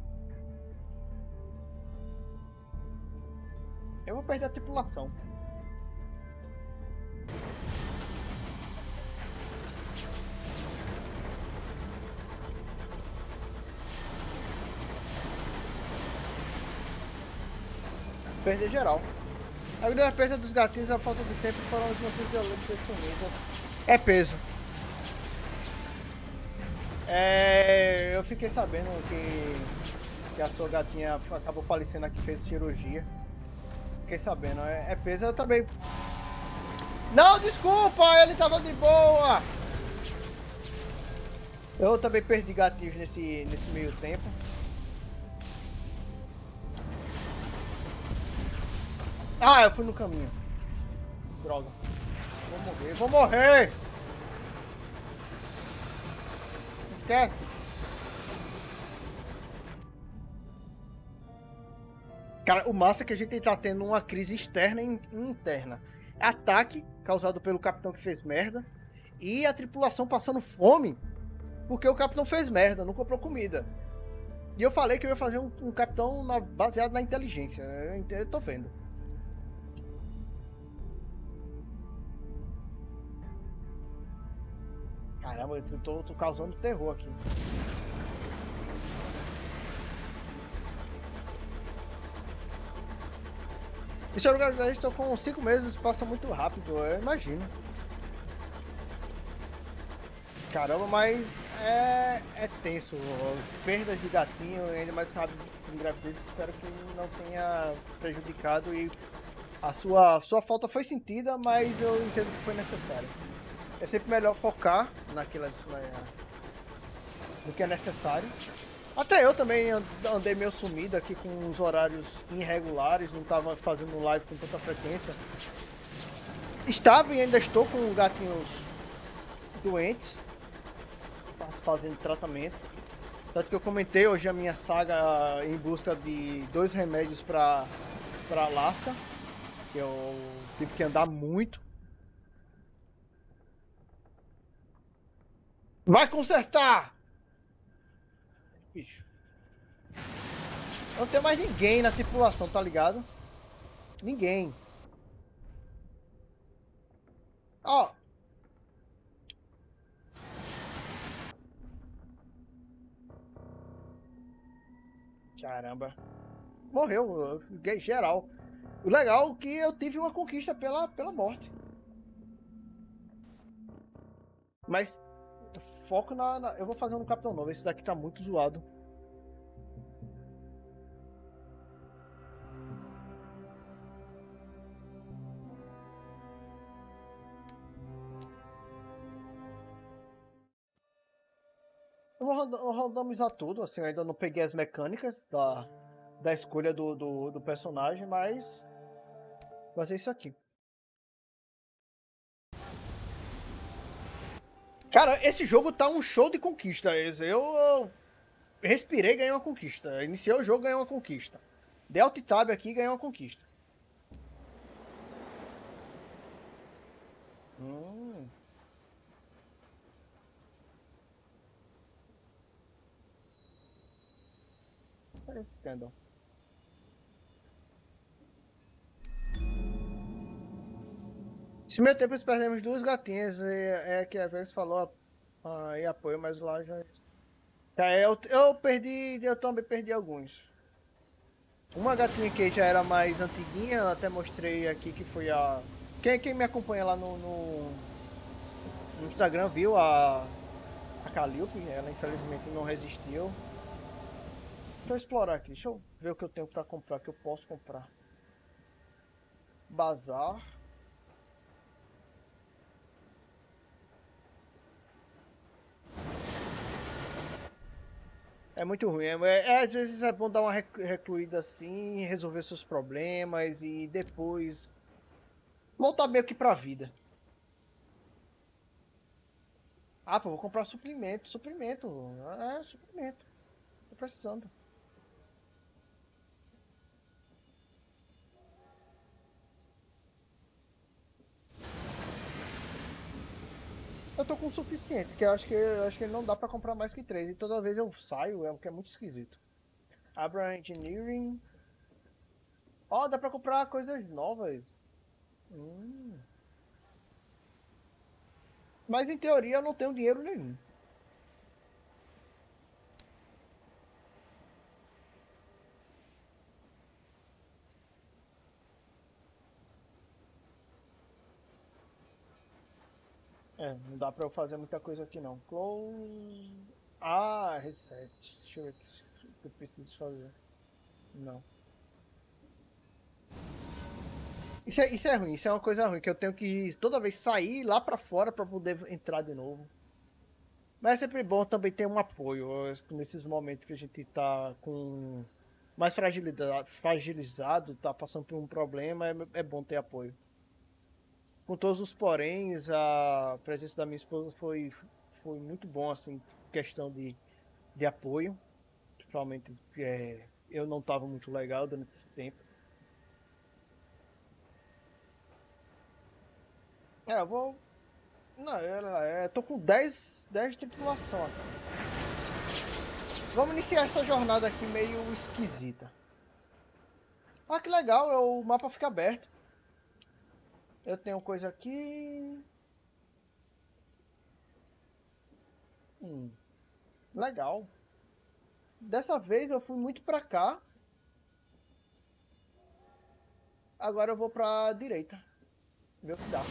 Eu vou perder a tripulação. Perder geral. A perda dos gatinhos, a falta de tempo foram os motivos de Olímpica de sumida. É peso. É, eu fiquei sabendo que, que a sua gatinha acabou falecendo aqui, fez cirurgia. Fiquei sabendo, é, é peso. Eu também. Não, desculpa, ele tava de boa. Eu também perdi gatinhos nesse, nesse meio tempo. Ah, eu fui no caminho. Droga. Vou morrer, vou morrer! Esquece. Cara, o massa é que a gente tá tendo uma crise externa e interna. Ataque causado pelo capitão que fez merda. E a tripulação passando fome porque o capitão fez merda, não comprou comida. E eu falei que eu ia fazer um, um capitão na, baseado na inteligência. Eu, eu tô vendo. Caramba, eu tô, tô causando terror aqui. Esse lugar estou com cinco meses, passa muito rápido, eu imagino. Caramba, mas é, é tenso. Perda de gatinho, ainda mais rápido em gravidez, espero que não tenha prejudicado e a sua, sua falta foi sentida, mas eu entendo que foi necessário. É sempre melhor focar naquelas, na, no que é necessário. Até eu também andei meio sumido aqui com os horários irregulares, não estava fazendo live com tanta frequência. Estava e ainda estou com gatinhos doentes, fazendo tratamento. Tanto que eu comentei hoje a minha saga em busca de dois remédios para para Alaska, que eu tive que andar muito. Vai consertar! Bicho. Não tem mais ninguém na tripulação, tá ligado? Ninguém. Ó. Caramba. Morreu, gay geral. O legal é que eu tive uma conquista pela, pela morte. Mas foco na, na... Eu vou fazer um Capitão Novo. Esse daqui tá muito zoado. Eu vou randomizar tudo, assim, eu ainda não peguei as mecânicas da, da escolha do, do, do personagem, mas vou fazer isso aqui. Cara, esse jogo tá um show de conquistas. Eu, eu respirei e ganhei uma conquista. Iniciei o jogo e ganhei uma conquista. Dei alt tab aqui e ganhei uma conquista. Hum. Olha esse Scandal. Esse meu tempo nós perdemos duas gatinhas. É, é que a vez falou aí ah, apoio, mas lá já. É, eu, eu perdi, eu também perdi alguns. Uma gatinha que já era mais antiguinha, eu até mostrei aqui que foi a. Quem, quem me acompanha lá no, no, no Instagram viu a. A Calliope, ela infelizmente não resistiu. Deixa eu explorar aqui, deixa eu ver o que eu tenho pra comprar, que eu posso comprar. Bazar. É muito ruim. É, é, às vezes é bom dar uma recluída assim, resolver seus problemas e depois voltar meio que pra vida. Ah, pô, vou comprar suplemento, suplemento. É, suplemento. Tô precisando. Eu tô com o suficiente, que eu acho que eu acho que não dá pra comprar mais que três. E toda vez eu saio, é o que é muito esquisito. Abra Engineering. Ó, oh, dá pra comprar coisas novas. Hum. Mas em teoria eu não tenho dinheiro nenhum. É, não dá pra eu fazer muita coisa aqui não. Close. Ah, reset. Deixa eu ver o que eu preciso fazer. Não. Isso é, isso é ruim, isso é uma coisa ruim, que eu tenho que toda vez sair lá pra fora pra poder entrar de novo. Mas é sempre bom também ter um apoio nesses momentos que a gente tá com mais fragilidade, fragilizado, tá passando por um problema, é, é bom ter apoio. Com todos os poréns, a presença da minha esposa foi, foi muito bom, assim, questão de, de apoio. Principalmente, é, eu não estava muito legal durante esse tempo. É, eu vou... Não, eu, é, tô com dez, dez de tripulação aqui. Vamos iniciar essa jornada aqui meio esquisita. Ah, que legal, é o mapa fica aberto. Eu tenho coisa aqui. Hum, legal. Dessa vez eu fui muito pra cá. Agora eu vou pra direita. Ver o que dá.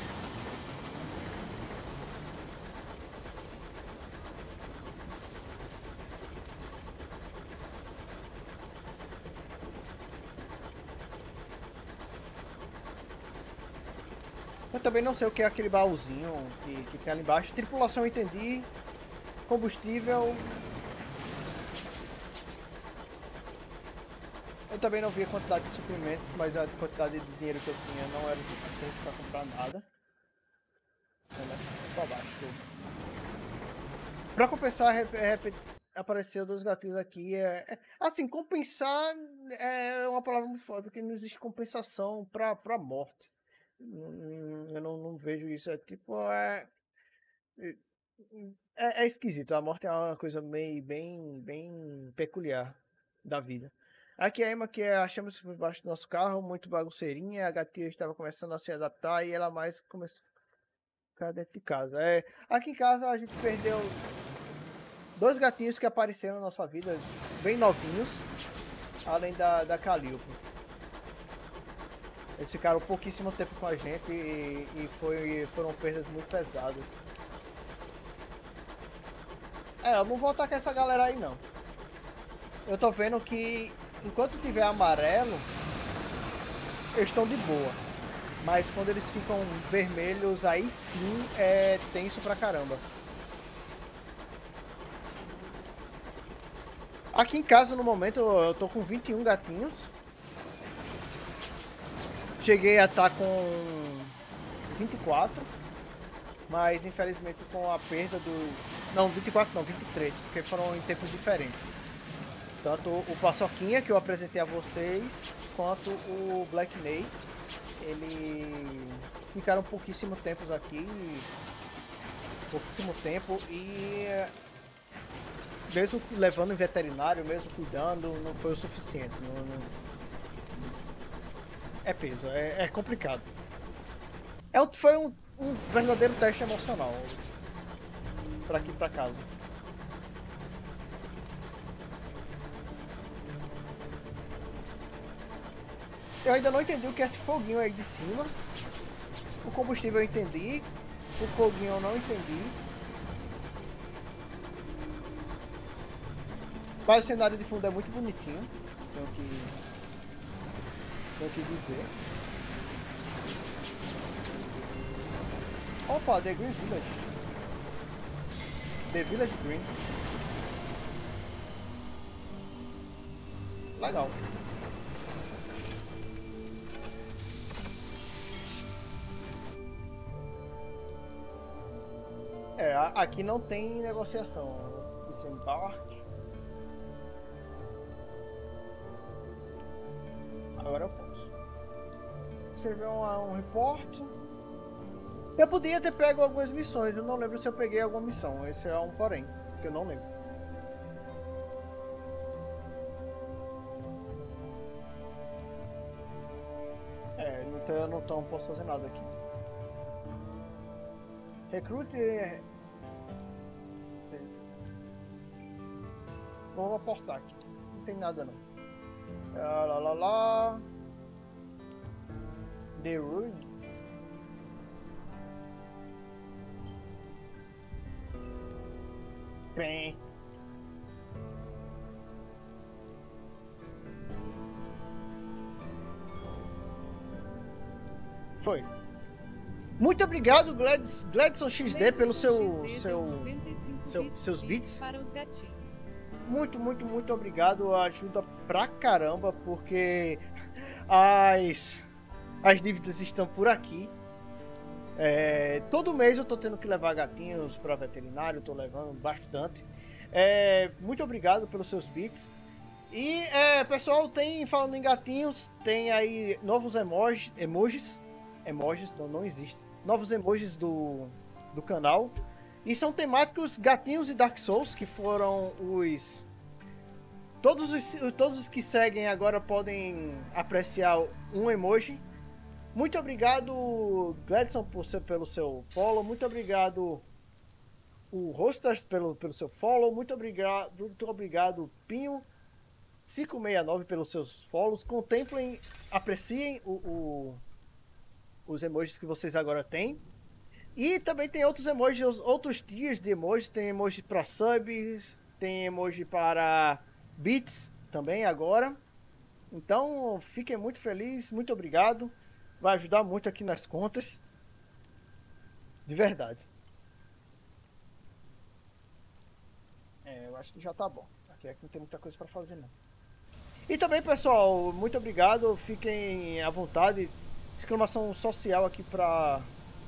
Eu também não sei o que é aquele baúzinho que, que tem ali embaixo. Tripulação eu entendi. Combustível. Eu também não vi a quantidade de suprimentos, mas a quantidade de dinheiro que eu tinha não era o suficiente para comprar nada. Pra baixo. Pra compensar, apareceu dois gatinhos aqui. É, é, assim, compensar é uma palavra muito forte, porque não existe compensação pra, pra morte. Eu não, não vejo isso. É tipo. É, é, é esquisito. A morte é uma coisa meio, bem, bem peculiar da vida. Aqui a Emma, que achamos por baixo do nosso carro, muito bagunceirinha. A gatinha estava começando a se adaptar e ela mais começou a ficar dentro de casa. É, aqui em casa a gente perdeu dois gatinhos que apareceram na nossa vida, bem novinhos, além da, da Calliope. Eles ficaram pouquíssimo tempo com a gente e, e foi, foram perdas muito pesadas. É, eu não vou voltar com essa galera aí não. Eu tô vendo que enquanto tiver amarelo, eles estão de boa. Mas quando eles ficam vermelhos, aí sim é tenso pra caramba. Aqui em casa, no momento, eu tô com vinte e um gatinhos. Cheguei a estar com vinte e quatro. Mas, infelizmente, com a perda do... Não, vinte e quatro não, vinte e três. Porque foram em tempos diferentes. Tanto o Paçoquinha, que eu apresentei a vocês, quanto o Black Ney. Eles ficaram pouquíssimo tempo aqui. Pouquíssimo tempo. E... mesmo levando em veterinário, mesmo cuidando, não foi o suficiente. Não, não... É peso, é, é complicado. É, foi um, um verdadeiro teste emocional para aqui para casa. Eu ainda não entendi o que é esse foguinho aí de cima. O combustível eu entendi. O foguinho eu não entendi. Mas o cenário de fundo é muito bonitinho. Tenho que, tenho que dizer. Opa, The Green Village. The Village Green. Legal. É, aqui não tem negociação. Desembarque. Agora eu posso. Escrever um, um reporte. Eu podia ter pego algumas missões. Eu não lembro se eu peguei alguma missão. Esse é um porém, que eu não lembro. É, então eu não, não posso fazer nada aqui. Recrute. Vou aportar aqui. Não tem nada não. Lá, lá, lá, lá. The Ruins. Bem. Foi. Muito obrigado, Gladys, Gladson X D, pelo seu, seu, seu seus bits. Para os gatinhos. Muito, muito, muito obrigado. Ajuda pra caramba, porque as, as dívidas estão por aqui. É, todo mês eu tô tendo que levar gatinhos para veterinário, tô levando bastante. É, muito obrigado pelos seus bits. E é, pessoal, tem, falando em gatinhos, tem aí novos emojis, emojis, emojis, não, não existe, novos emojis do, do canal. E são temáticos gatinhos e Dark Souls, que foram os... Todos os, todos os que seguem agora podem apreciar um emoji. Muito obrigado, Gladson, por ser, pelo seu follow. Muito obrigado, o Rosters, pelo, pelo seu follow. Muito obrigado, muito obrigado, Pinho, cinco seis nove pelos seus follows. Contemplem, apreciem o, o, os emojis que vocês agora têm. E também tem outros emojis, outros tiers de emojis. Tem emoji para subs, tem emoji para bits também agora. Então, fiquem muito felizes, muito obrigado. Vai ajudar muito aqui nas contas. De verdade. É, eu acho que já tá bom. Aqui é que não tem muita coisa para fazer, não. E também, pessoal, muito obrigado. Fiquem à vontade. Exclamação social aqui para...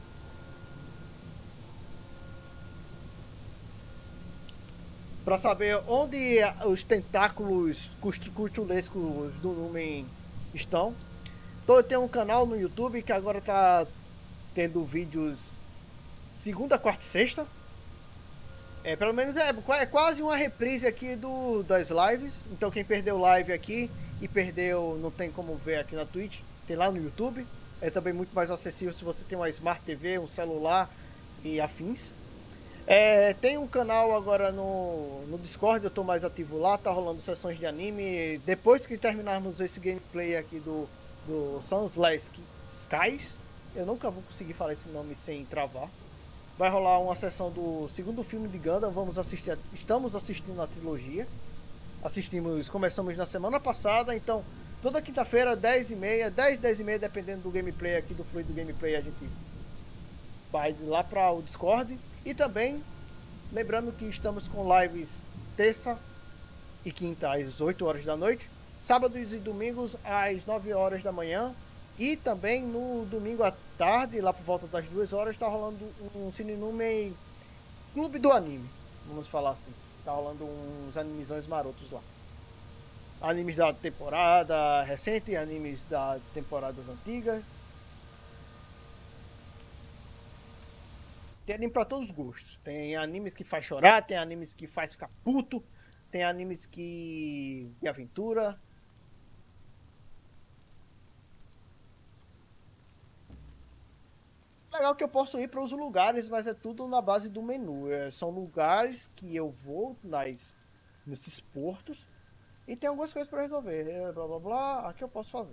Para saber onde os tentáculos cutulescos do Lumen estão. Então, eu tenho um canal no YouTube que agora tá tendo vídeos segunda, quarta e sexta. É, pelo menos é, é quase uma reprise aqui do, das lives. Então quem perdeu live aqui e perdeu, não tem como ver aqui na Twitch, tem lá no YouTube. É também muito mais acessível se você tem uma Smart T V, um celular e afins. É, tem um canal agora no, no Discord, eu tô mais ativo lá, tá rolando sessões de anime. Depois que terminarmos esse gameplay aqui do, do Sunless Skies, eu nunca vou conseguir falar esse nome sem travar. Vai rolar uma sessão do segundo filme de Gundam, vamos assistir, estamos assistindo a trilogia. Assistimos, começamos na semana passada, então toda quinta-feira, dez e meia, dez, dez e meia, dependendo do gameplay aqui, do fluido do gameplay, a gente vai lá para o Discord. E também, lembrando que estamos com lives terça e quinta às oito horas da noite, sábados e domingos às nove horas da manhã. E também no domingo à tarde, lá por volta das duas horas, tá rolando um Cinenume Clube do Anime, vamos falar assim. Tá rolando uns animezões marotos lá. Animes da temporada recente, animes da temporadas antigas. Tem anime pra todos os gostos. Tem animes que faz chorar, tem animes que faz ficar puto, tem animes que... de aventura. Legal que eu posso ir para os lugares, mas é tudo na base do menu. É, são lugares que eu vou nas, nesses portos e tem algumas coisas para resolver. É, blá blá blá, aqui eu posso fazer.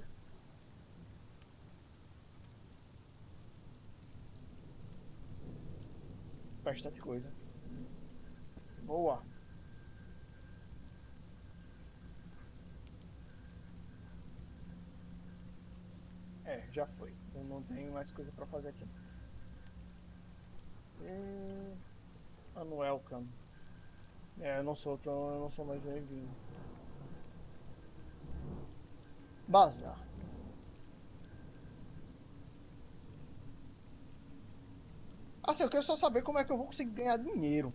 Bastante coisa. Boa. É, já foi. Eu não tenho mais coisa para fazer aqui. Hum, Unwelcome. É, eu não sou tão, eu não sou mais bem-vindo. Bazar. Assim, eu quero só saber como é que eu vou conseguir ganhar dinheiro.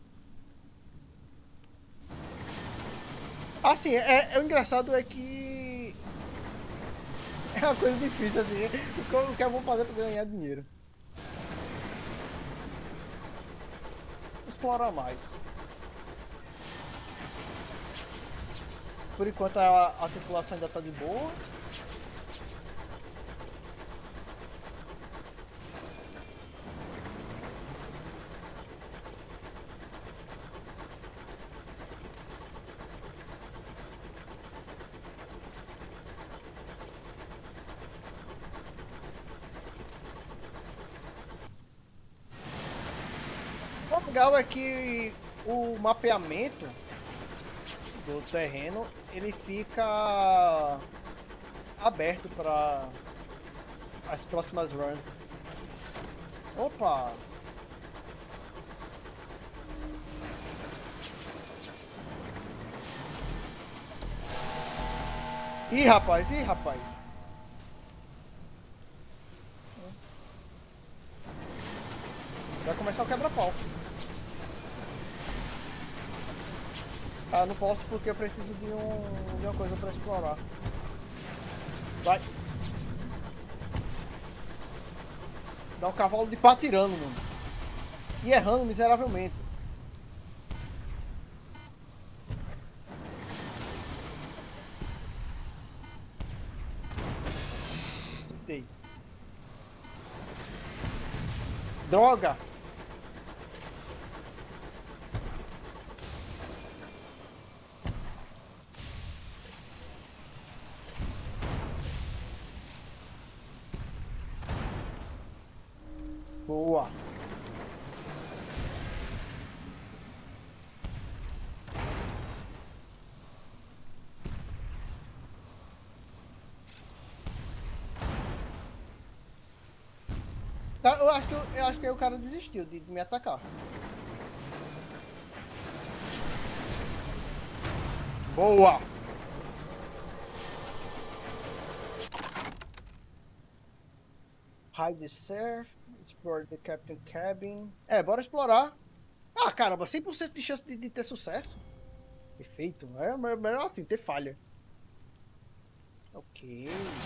Assim, é, é o engraçado é que é uma coisa difícil assim. O que eu vou fazer para ganhar dinheiro? Explorar mais. Por enquanto a, a tripulação ainda tá de boa. O legal é que o mapeamento do terreno ele fica aberto para as próximas runs. Opa! Ih, rapaz, ih, rapaz. Vai começar o quebra-pau. Ah, não posso porque eu preciso de, um, de uma coisa para explorar. Vai. Dá um cavalo de pá tirando, mano. E errando miseravelmente. Chutei. Droga! Boa. Cara, eu acho que, eu, eu acho que aí o cara desistiu de, de me atacar. Boa! Hide the surf, explore the captain cabin. É, bora explorar. Ah, caramba, cem por cento de chance de, de ter sucesso. Perfeito. É melhor assim, ter falha. Ok.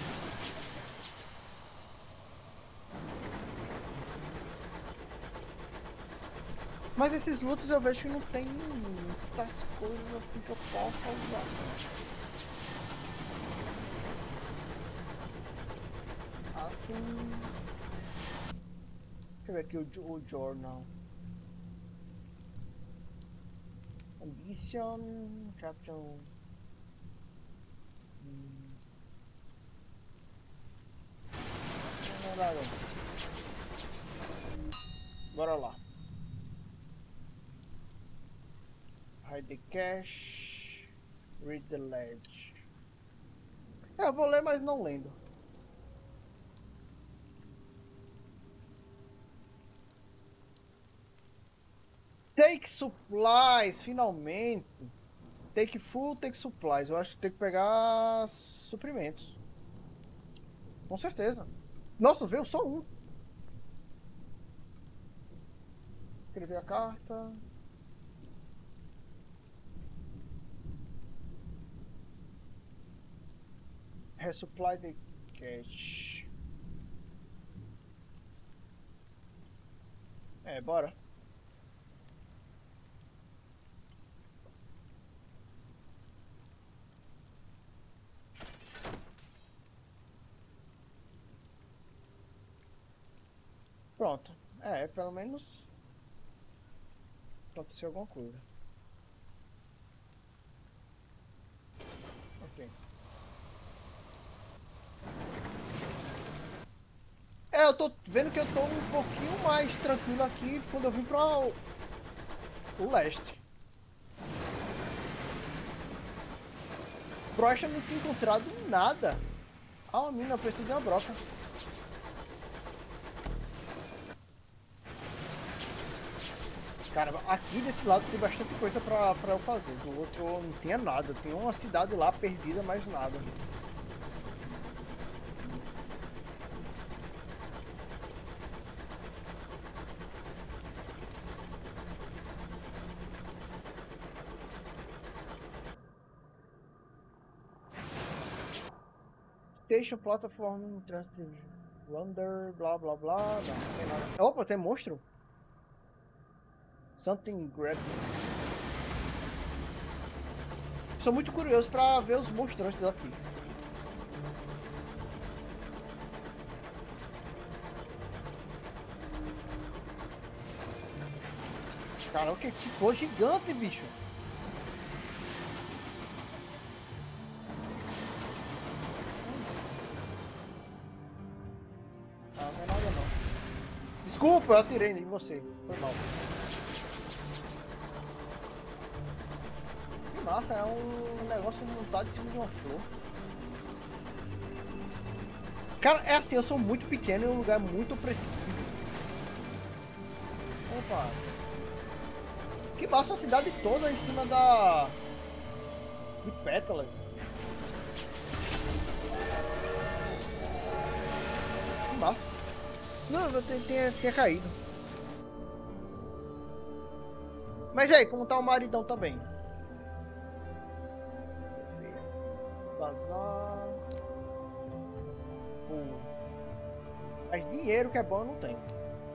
Mas esses lutos eu vejo que não tem muitas coisas assim que eu possa usar. Assim. Deixa eu ver aqui o, o journal. Ambition, Captain. Hum. Não é nada. Bora lá. Hide the cache. Read the ledge. É, eu vou ler, mas não lendo. Take supplies, finalmente. Take full, take supplies. Eu acho que tem que pegar suprimentos. Com certeza. Nossa, veio só um. Escrever a carta. Resupply the cache. É, bora. Pronto. É, pelo menos aconteceu alguma coisa. Ok. É, eu tô vendo que eu tô um pouquinho mais tranquilo aqui quando eu vim para o, o leste. Brocha não tinha encontrado nada. Ah, mina, eu preciso de uma broca. Cara, aqui desse lado tem bastante coisa pra, pra eu fazer. Do outro não tinha nada. Tem uma cidade lá perdida, mas nada. Station Platform Transit Wonder, blá blá blá. Não, não tem nada. Opa, tem monstro? Something Grab. Sou muito curioso pra ver os monstrões daqui. Caramba, que, que foi gigante, bicho. Ah, não é nada não. Desculpa, eu atirei em você. Foi mal. Que massa, é um negócio montado em cima de uma flor. Cara, é assim, eu sou muito pequeno em um lugar muito opressivo. Opa. Que massa, a cidade toda em cima da... de pétalas. Que massa. Não, eu tenha, tenha caído. Mas aí, como tá o maridão também? Vazar. Full. Mas dinheiro que é bom eu não tenho.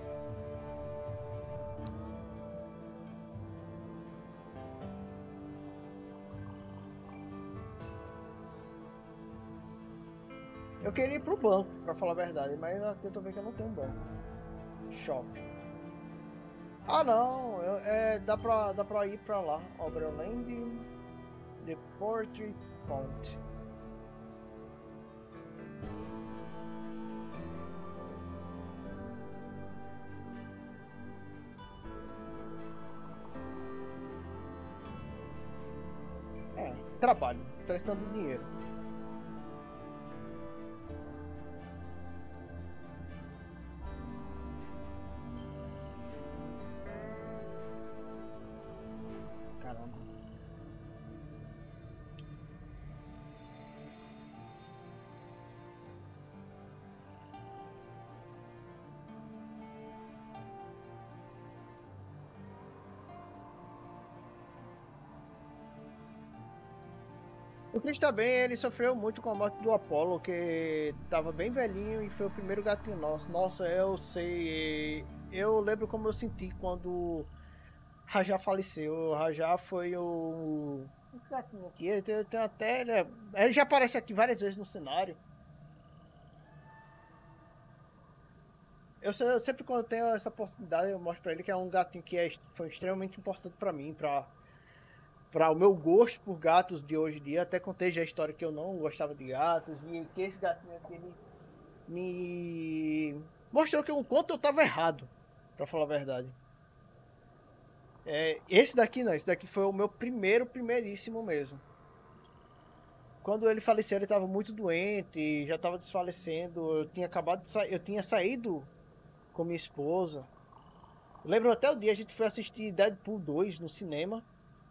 Eu queria ir pro banco, pra falar a verdade, mas aqui eu tô vendo que eu não tenho banco. Shop. Ah não, eu, é, dá, pra, dá pra ir pra lá. Oberland, The Portrait Point. trabalho, precisando de dinheiro. Caramba. O Chris também, ele sofreu muito com a morte do Apollo, que tava bem velhinho e foi o primeiro gatinho nosso. Nossa, eu sei. Eu lembro como eu senti quando Rajá faleceu. O Rajá foi o. Esse gatinho aqui, ele tem, tem até. Ele, é- ele já aparece aqui várias vezes no cenário. Eu, se- eu sempre quando eu tenho essa oportunidade, eu mostro pra ele que é um gatinho que é, foi extremamente importante pra mim, pra para o meu gosto por gatos de hoje em dia. Até contei já a história que eu não gostava de gatos e que esse gatinho aqui ele me mostrou que o quanto eu estava errado, para falar a verdade. É, esse daqui não, esse daqui foi o meu primeiro, primeiríssimo mesmo. Quando ele faleceu, ele estava muito doente, já estava desfalecendo. Eu tinha acabado de sair, eu tinha saído com minha esposa. Lembro até o dia a gente foi assistir Deadpool dois no cinema.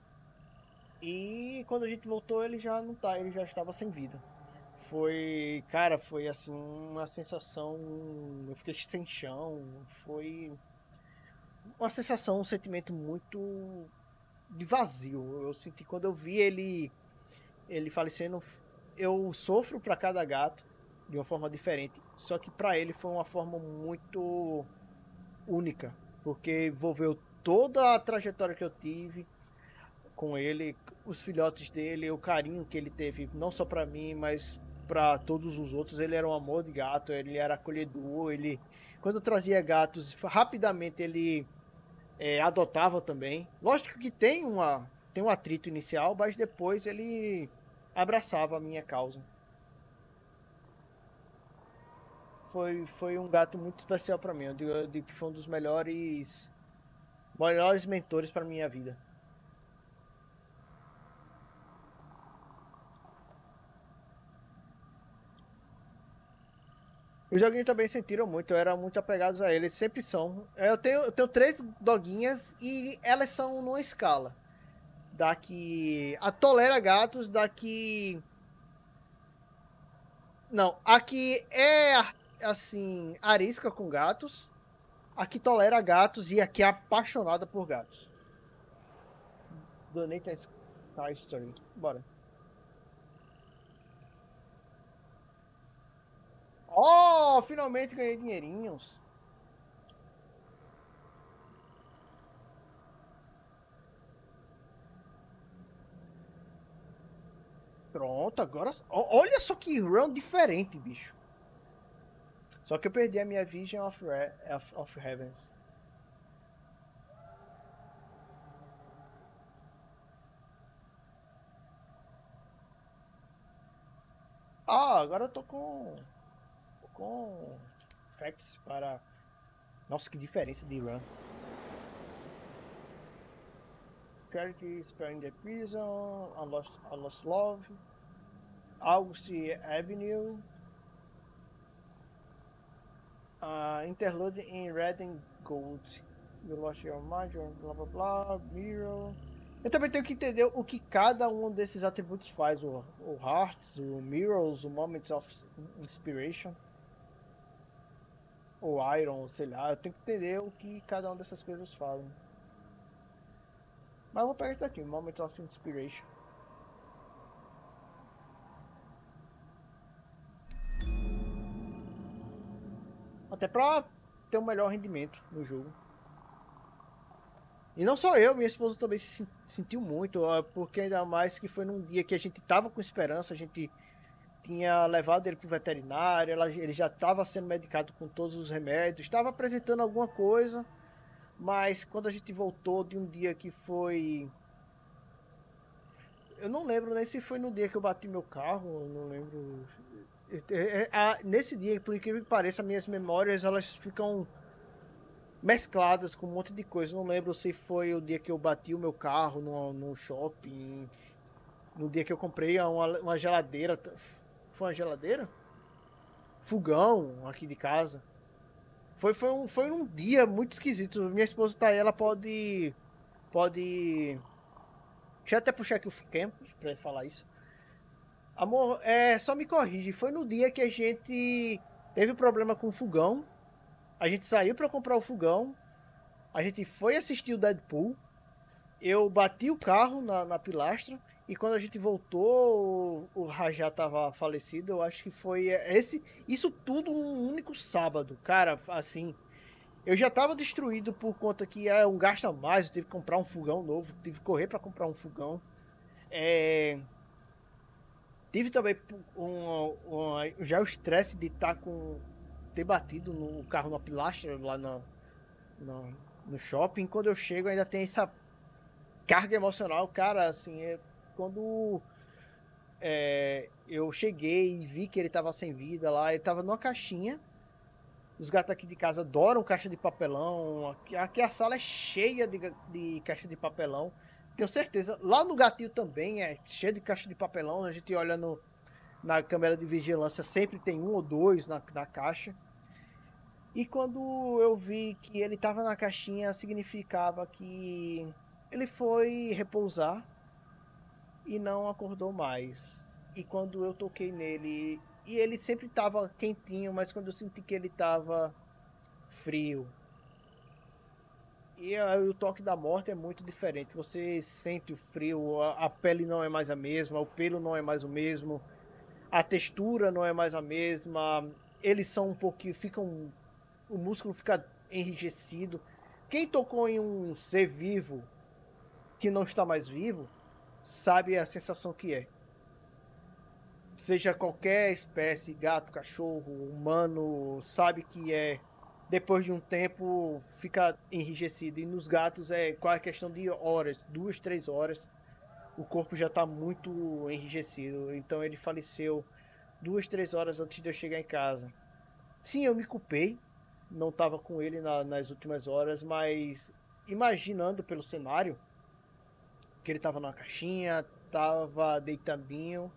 E quando a gente voltou, ele já não tá, ele já estava sem vida. Foi, cara, foi assim, uma sensação. Eu fiquei sem chão. Foi uma sensação, um sentimento muito de vazio. Eu senti quando eu vi ele, ele falecendo. Eu sofro para cada gato de uma forma diferente. Só que para ele foi uma forma muito única, porque envolveu toda a trajetória que eu tive com ele, os filhotes dele, o carinho que ele teve, não só para mim, mas para todos os outros. Ele era um amor de gato, ele era acolhedor, ele, quando trazia gatos, rapidamente ele é, adotava também. Lógico que tem, uma, tem um atrito inicial, mas depois ele abraçava a minha causa. Foi, foi um gato muito especial para mim. Eu digo, eu digo que foi um dos melhores, melhores mentores para minha vida. Os joguinhos também sentiram muito, eram muito apegados a eles, sempre são. Eu tenho, eu tenho três doguinhas e elas são numa escala. Daqui. A tolera gatos, daqui. Não, aqui é assim, arisca com gatos. Aqui tolera gatos e aqui é apaixonada por gatos. Donate a Sky Story. Bora. Oh, finalmente ganhei dinheirinhos. Pronto, agora. Ó, olha só que run diferente, bicho. Só que eu perdi a minha Vision of, Re of, of Heavens. Ah, agora eu tô com. Tô com. Facts para. Nossa, que diferença de run. Clarity Sparing the Prison. Unlost, Unlost Love. August Avenue. Uh, Interlude in Red and Gold. You Lost Your Mind, blá blá blá. Mirror. Eu também tenho que entender o que cada um desses atributos faz. O, o Hearts, o Mirrors, o Moments of Inspiration. Ou Iron, sei lá. Eu tenho que entender o que cada uma dessas coisas fazem. Mas eu vou pegar isso aqui, Moment of Inspiration. Até pra ter um melhor rendimento no jogo. E não só eu, minha esposa também se sentiu muito, porque ainda mais que foi num dia que a gente tava com esperança, a gente tinha levado ele pro veterinário, ela, ele já estava sendo medicado com todos os remédios, estava apresentando alguma coisa, mas quando a gente voltou de um dia que foi... Eu não lembro nem se foi no dia que eu bati meu carro, eu não lembro... Nesse dia, por incrível que pareça, minhas memórias, elas ficam mescladas com um monte de coisa. Não lembro se foi o dia que eu bati o meu carro no, no shopping. No dia que eu comprei uma, uma geladeira. Foi uma geladeira? Fogão aqui de casa. Foi, foi, um, foi um dia muito esquisito. Minha esposa tá aí, ela pode. Pode. Deixa eu até puxar aqui o Camp pra falar isso. Amor, é, só me corrige. Foi no dia que a gente teve problema com o fogão. A gente saiu pra comprar o fogão. A gente foi assistir o Deadpool. Eu bati o carro na, na pilastra. E quando a gente voltou, o, o Rajá tava falecido. Eu acho que foi esse, isso tudo um único sábado. Cara, assim, eu já tava destruído por conta que é um gasto a mais. Eu tive que comprar um fogão novo. Tive que correr pra comprar um fogão. É... Tive também um, um, já o estresse de estar tá com... ter batido no carro na pilastra lá no, no, no shopping. Quando eu chego ainda tem essa carga emocional. Cara, assim, é, quando é, eu cheguei e vi que ele tava sem vida lá, ele tava numa caixinha. Os gatos aqui de casa adoram caixa de papelão. Aqui, aqui a sala é cheia de, de caixa de papelão. Tenho certeza. Lá no gatinho também é cheio de caixa de papelão. A gente olha no, na câmera de vigilância, sempre tem um ou dois na, na caixa. E quando eu vi que ele estava na caixinha, significava que ele foi repousar e não acordou mais. E quando eu toquei nele, e ele sempre estava quentinho, mas quando eu senti que ele estava frio. E aí, o toque da morte é muito diferente. Você sente o frio, a, a pele não é mais a mesma, o pelo não é mais o mesmo, a textura não é mais a mesma. Eles são um pouquinho, ficam, o músculo fica enrijecido. Quem tocou em um ser vivo que não está mais vivo, sabe a sensação que é. Seja qualquer espécie, gato, cachorro, humano, sabe que é. Depois de um tempo fica enrijecido. E nos gatos é quase questão de horas, duas, três horas. O corpo já está muito enrijecido. Então ele faleceu duas, três horas antes de eu chegar em casa. Sim, eu me culpei. Não estava com ele na, nas últimas horas, mas imaginando pelo cenário, que ele estava numa caixinha, estava deitadinho.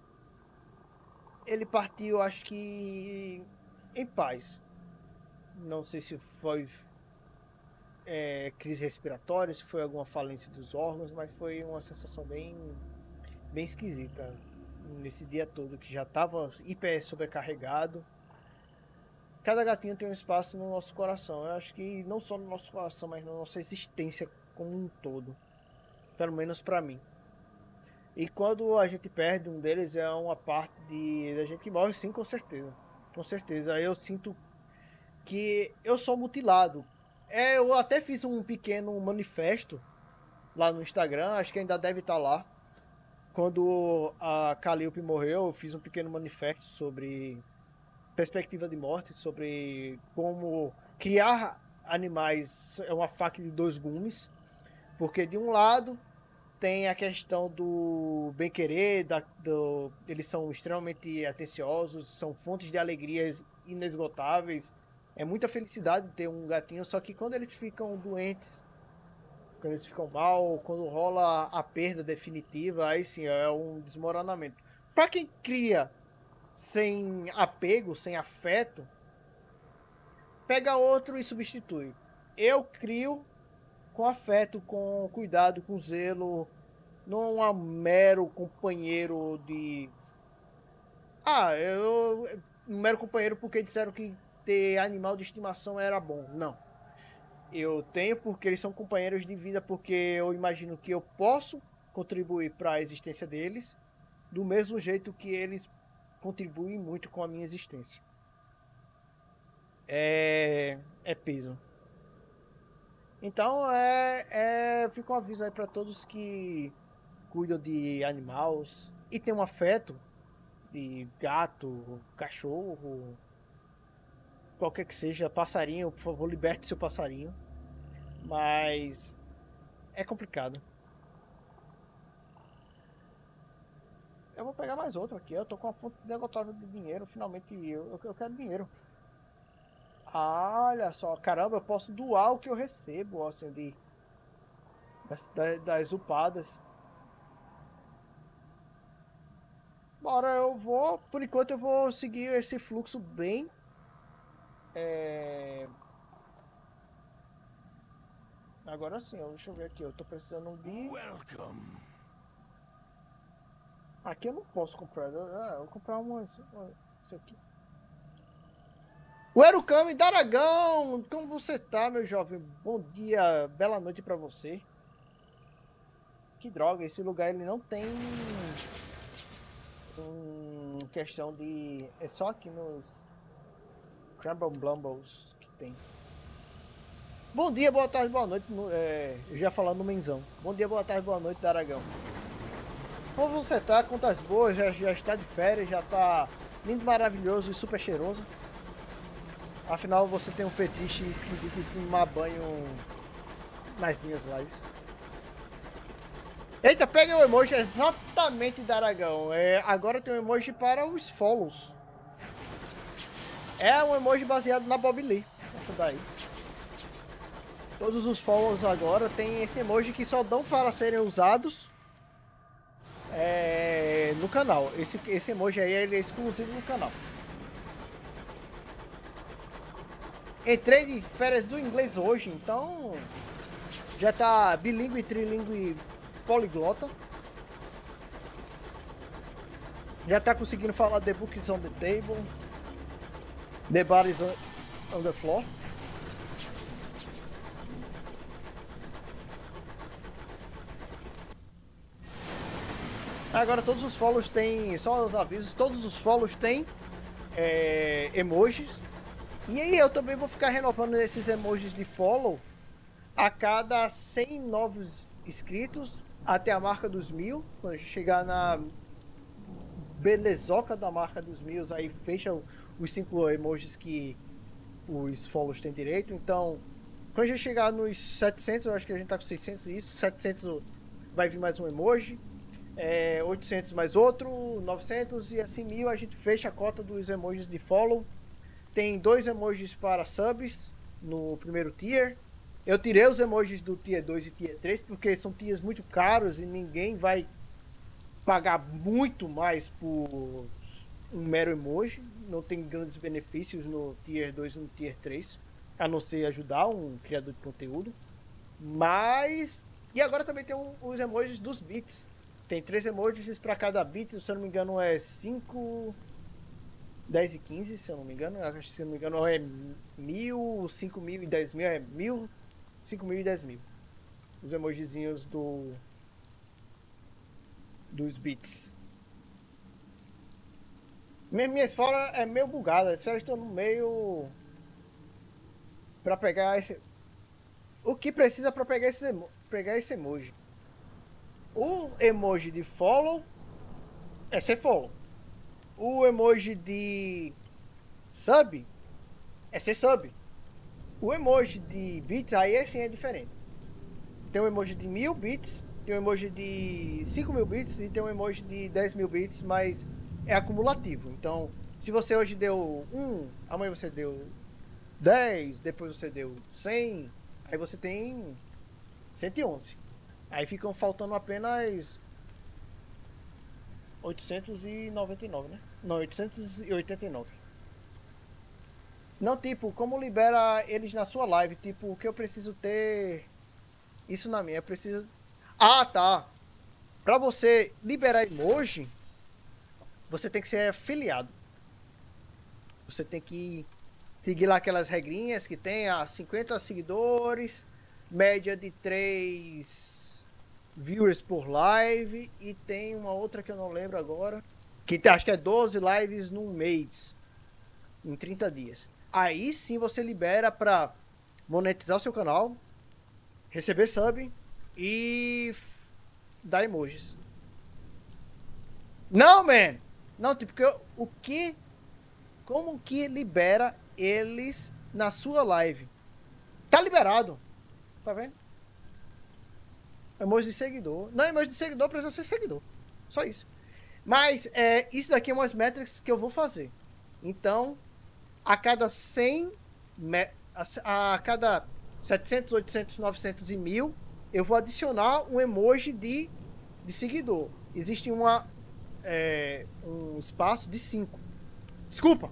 Ele partiu, acho que em paz. Não sei se foi é, crise respiratória, se foi alguma falência dos órgãos, mas foi uma sensação bem, bem esquisita nesse dia todo, que já estava hiper sobrecarregado. Cada gatinho tem um espaço no nosso coração. Eu acho que não só no nosso coração, mas na nossa existência como um todo. Pelo menos para mim. E quando a gente perde um deles, é uma parte de, da gente que morre, sim, com certeza. Com certeza. Eu sinto que eu sou mutilado. É, eu até fiz um pequeno manifesto lá no Instagram, acho que ainda deve estar lá. Quando a Calliope morreu, eu fiz um pequeno manifesto sobre perspectiva de morte, sobre como criar animais é uma faca de dois gumes, porque de um lado tem a questão do bem-querer, da, do, eles são extremamente atenciosos, são fontes de alegrias inesgotáveis. É muita felicidade ter um gatinho, só que quando eles ficam doentes, quando eles ficam mal, quando rola a perda definitiva, aí sim é um desmoronamento. Para quem cria sem apego, sem afeto, pega outro e substitui. Eu crio com afeto, com cuidado, com zelo, não é um mero companheiro de... Ah, eu... um mero companheiro porque disseram que ter animal de estimação era bom. Não. Eu tenho porque eles são companheiros de vida, porque eu imagino que eu posso contribuir para a existência deles do mesmo jeito que eles contribuem muito com a minha existência. É, é peso. Então, é, é... fica um aviso aí para todos que cuidam de animais e tem um afeto de gato, cachorro, qualquer que seja, passarinho, por favor, liberte seu passarinho. Mas é complicado. Eu vou pegar mais outro aqui. Eu tô com uma fonte inesgotável de dinheiro. Finalmente eu, eu quero dinheiro. Olha só, caramba, eu posso doar o que eu recebo, assim, de, das, das, das upadas. Bora, eu vou... Por enquanto eu vou seguir esse fluxo bem... É... Agora sim, deixa eu ver aqui. Eu tô precisando de... Welcome. Aqui eu não posso comprar. Ah, eu vou comprar uma... Isso aqui. Welcome, Daragão! Como você tá, meu jovem? Bom dia, bela noite pra você. Que droga, esse lugar ele não tem... Um, questão de... É só aqui nos... Crumble Blumbles que tem. Bom dia, boa tarde, boa noite. É, eu já falando no menzão. Bom dia, boa tarde, boa noite, Daragão. Como você tá? Contas boas? Já, já está de férias? Já tá lindo, maravilhoso e super cheiroso? Afinal, você tem um fetiche esquisito de tomar banho nas minhas lives. Eita, pega o emoji exatamente, Daragão. É, agora tem um emoji para os follows. É um emoji baseado na Bob Lee. Essa daí. Todos os follows agora tem esse emoji que só dão para serem usados é, no canal. Esse, esse emoji aí ele é exclusivo no canal. Entrei de férias do inglês hoje, então já tá bilíngue, trilingue, poliglota. Já tá conseguindo falar The Book is on the Table, The Bar is on, on the Floor. Agora todos os follows têm, só os avisos, todos os follows têm é, emojis. E aí eu também vou ficar renovando esses emojis de follow a cada cem novos inscritos até a marca dos mil. Quando a gente chegar na belezoca da marca dos mil, aí fecha os cinco emojis que os follows têm direito. Então, quando a gente chegar nos setecentos, eu acho que a gente tá com seiscentos e isso, setecentos vai vir mais um emoji. É, oitocentos mais outro, novecentos e assim mil a gente fecha a cota dos emojis de follow. Tem dois emojis para subs no primeiro tier. Eu tirei os emojis do tier dois e tier três porque são tiers muito caros e ninguém vai pagar muito mais por um mero emoji. Não tem grandes benefícios no tier dois e no tier três, a não ser ajudar um criador de conteúdo. Mas... E agora também tem os emojis dos bits. Tem três emojis para cada bit, se eu não me engano é cinco, dez e quinze, se eu não me engano. Se eu não me engano é mil, cinco mil e dez mil, é mil, cinco mil e dez mil. Os emojizinhos do... dos bits. Minha esfera é meio bugada, as esferas estão no meio... Para pegar esse... O que precisa para pegar esse, emo... pegar esse emoji? O emoji de follow é ser follow. O emoji de sub é ser sub. O emoji de bits aí assim é diferente. Tem um emoji de mil bits, tem um emoji de cinco mil bits e tem um emoji de dez mil bits, mas é acumulativo. Então, se você hoje deu um, amanhã você deu dez, depois você deu cem, aí você tem cento e onze. Aí ficam faltando apenas oitocentos e noventa e nove, né? Não, oitocentos e oitenta e nove. Não, tipo, como libera eles na sua live? Tipo, o que eu preciso ter isso na minha? Eu preciso... Ah, tá. Pra você liberar emoji, você tem que ser afiliado. Você tem que seguir lá aquelas regrinhas que tem, a cinquenta seguidores, média de três... viewers por live, e tem uma outra que eu não lembro agora, que acho que é doze lives num mês, em trinta dias. Aí sim você libera pra monetizar o seu canal, receber sub e dar emojis. Não, man! Não, tipo, que eu, o que... Como que libera eles na sua live? Tá liberado. Tá vendo? Emoji de seguidor. Não, emoji de seguidor precisa ser seguidor. Só isso. Mas é, isso daqui é umas métricas que eu vou fazer. Então, a cada cem, a, a cada setecentos, oitocentos, novecentos e mil, eu vou adicionar um emoji de, de seguidor. Existe uma é, um espaço de cinco. Desculpa!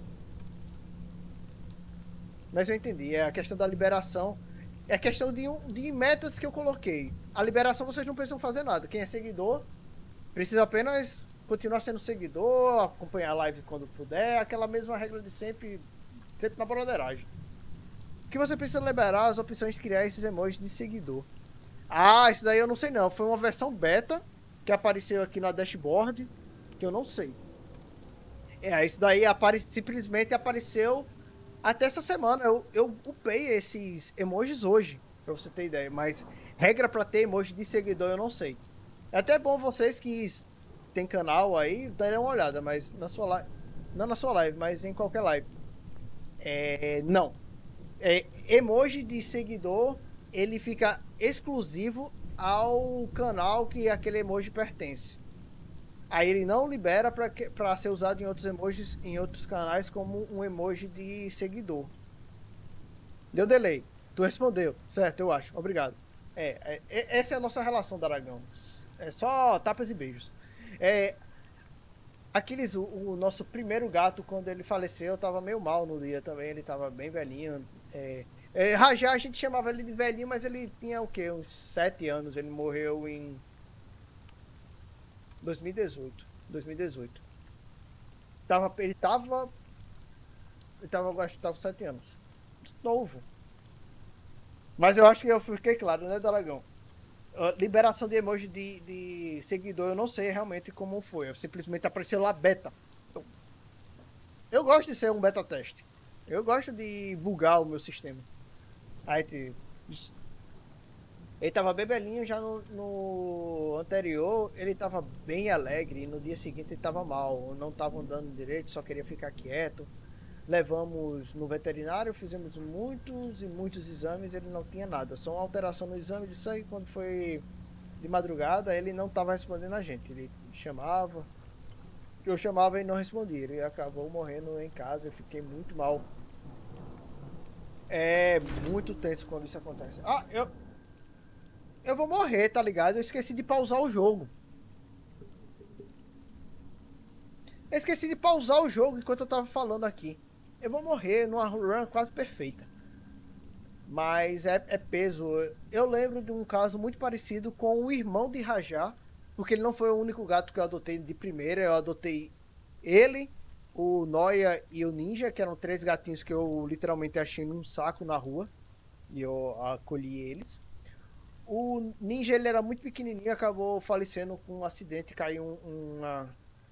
Mas eu entendi, é a questão da liberação. É a questão de, um, de metas que eu coloquei. A liberação vocês não precisam fazer nada. Quem é seguidor precisa apenas continuar sendo seguidor, acompanhar a live quando puder, aquela mesma regra de sempre, sempre na broderagem. O que você precisa liberar as opções de criar esses emojis de seguidor. Ah, isso daí eu não sei não. Foi uma versão beta que apareceu aqui na dashboard, que eu não sei. É, isso daí apare... simplesmente apareceu até essa semana. Eu, eu upei esses emojis hoje, pra você ter ideia. Mas regra pra ter emoji de seguidor eu não sei. É até bom vocês que tem canal aí, darem uma olhada, mas na sua live... Não na sua live, mas em qualquer live. É... Não. É, emoji de seguidor, ele fica exclusivo ao canal que aquele emoji pertence. Aí ele não libera para ser usado em outros emojis, em outros canais, como um emoji de seguidor. Deu delay. Tu respondeu. Certo, eu acho. Obrigado. É, é, essa é a nossa relação, Daragão. É só tapas e beijos. É, Aquiles, o, o nosso primeiro gato, quando ele faleceu, eu tava meio mal no dia também. Ele tava bem velhinho. É, é, Rajá, a gente chamava ele de velhinho, mas ele tinha o quê? Uns sete anos. Ele morreu em dois mil e dezoito. dois mil e dezoito. Tava, ele tava. Ele tava, acho que tava com sete anos. Novo. Mas eu acho que eu fiquei claro, né, Dragão? Uh, liberação de emoji de, de seguidor, eu não sei realmente como foi. Eu simplesmente apareceu lá beta. Então, eu gosto de ser um beta teste. Eu gosto de bugar o meu sistema. Aí, te... ele tava bem belinho já no, no anterior. Ele tava bem alegre. E no dia seguinte ele tava mal. Não tava andando direito, só queria ficar quieto. Levamos no veterinário, fizemos muitos e muitos exames, ele não tinha nada, só uma alteração no exame de sangue. Quando foi de madrugada, ele não estava respondendo a gente, ele chamava, eu chamava e não respondia, ele acabou morrendo em casa. Eu fiquei muito mal. É muito tenso quando isso acontece. Ah, eu eu vou morrer, tá ligado? Eu esqueci de pausar o jogo. Eu esqueci de pausar o jogo enquanto eu tava falando aqui. Eu vou morrer numa run quase perfeita. Mas é, é peso. Eu lembro de um caso muito parecido com o irmão de Rajá. Porque ele não foi o único gato que eu adotei de primeira. Eu adotei ele, o Noia e o Ninja, que eram três gatinhos que eu literalmente achei num saco na rua. E eu acolhi eles. O Ninja, ele era muito pequenininho, acabou falecendo com um acidente. Caiu uma...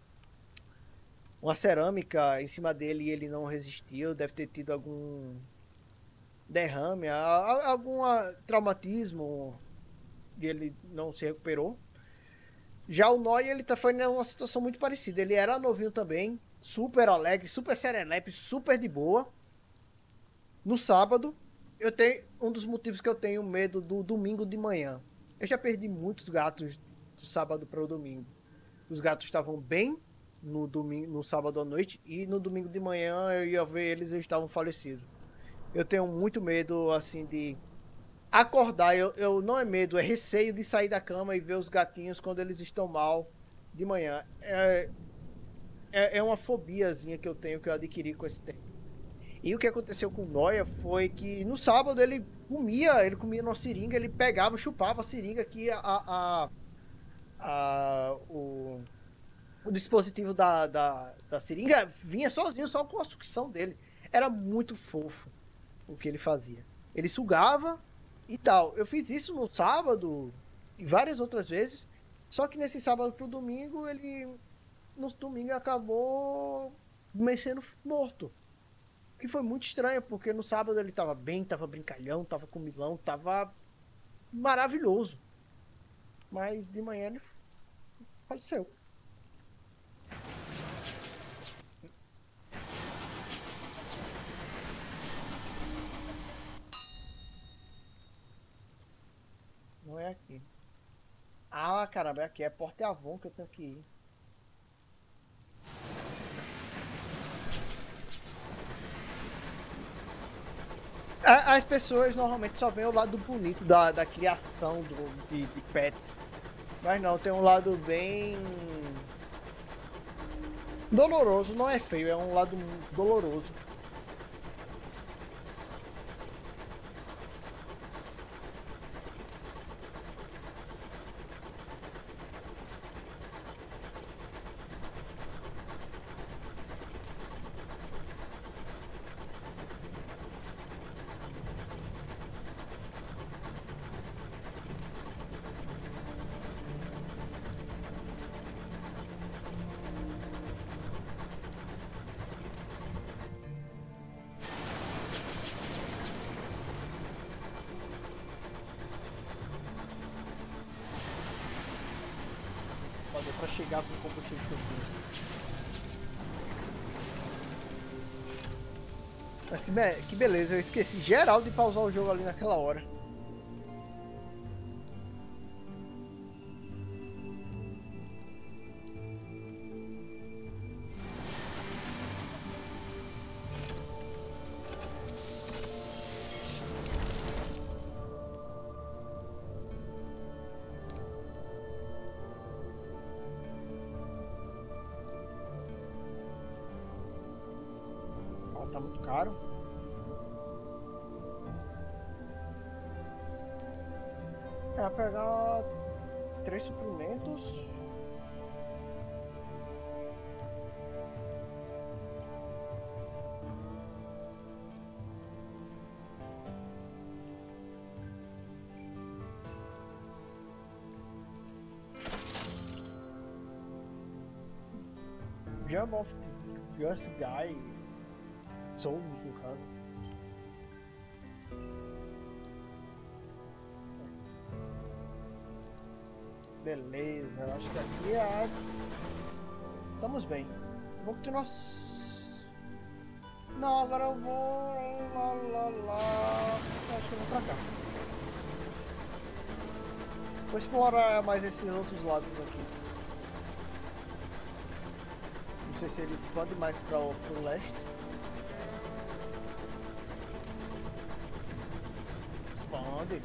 uma cerâmica em cima dele e ele não resistiu, deve ter tido algum derrame, algum traumatismo e ele não se recuperou. Já o Noia, ele foi numa situação muito parecida, ele era novinho também, super alegre, super serelepe, super de boa. No sábado, eu tenho um dos motivos que eu tenho medo do domingo de manhã. Eu já perdi muitos gatos do sábado para o domingo. Os gatos estavam bem no domingo, no sábado à noite, e no domingo de manhã eu ia ver eles, eles estavam falecidos. Eu tenho muito medo, assim, de acordar. Eu, eu não é medo, é receio de sair da cama e ver os gatinhos quando eles estão mal de manhã. É, é, é uma fobiazinha que eu tenho, que eu adquiri com esse tempo. E o que aconteceu com o Noia foi que no sábado ele comia, ele comia numa seringa, ele pegava, chupava a seringa que a, a, a o O dispositivo da, da, da seringa vinha sozinho, só com a sucção dele. Era muito fofo o que ele fazia. Ele sugava e tal. Eu fiz isso no sábado e várias outras vezes. Só que nesse sábado pro domingo, ele... No domingo acabou mexendo morto. Que foi muito estranho, porque no sábado ele tava bem, tava brincalhão, tava comilão, tava maravilhoso. Mas de manhã ele faleceu. Não é aqui. Ah, caramba, é aqui. É Porta Avon que eu tenho que ir. As pessoas normalmente só veem o lado bonito da, da criação do, de, de pets. Mas não, tem um lado bem Doloroso não é feio, é um lado doloroso. Deu pra chegar com o combustível que eu tenho. Mas que, be que beleza, eu esqueci geral de pausar o jogo ali naquela hora. Tá muito caro. É, pegar três suprimentos. Jump off this guy. Souls, no caso. Beleza, eu acho que aqui é... Estamos bem. Vou continuar... Não, agora eu vou... Lá, lá, lá... Acho que eu vou pra cá. Vou explorar mais esses outros lados aqui. Não sei se ele expande mais para o leste. Expande.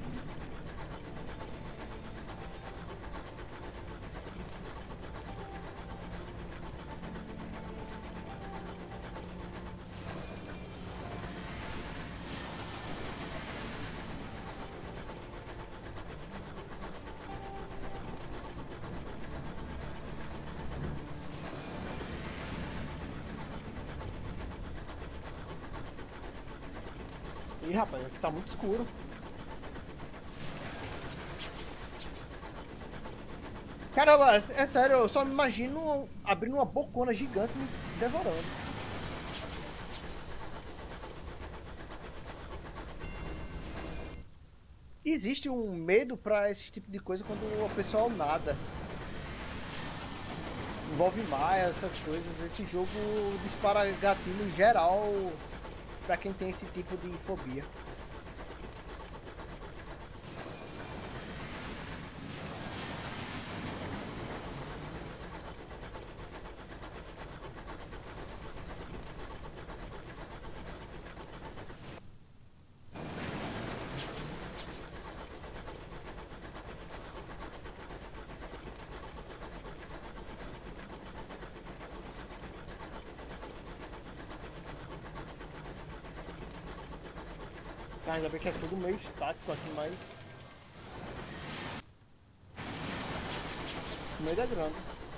Ih, rapaz, aqui tá muito escuro. Caramba, é sério, eu só me imagino abrindo uma bocona gigante e me devorando. Existe um medo pra esse tipo de coisa quando o pessoal nada. Envolve maia, essas coisas. Esse jogo dispara gatilho geral pra quem tem esse tipo de fobia. Ah, ainda bem que é tudo meio estático aqui, mas... No meio da grama.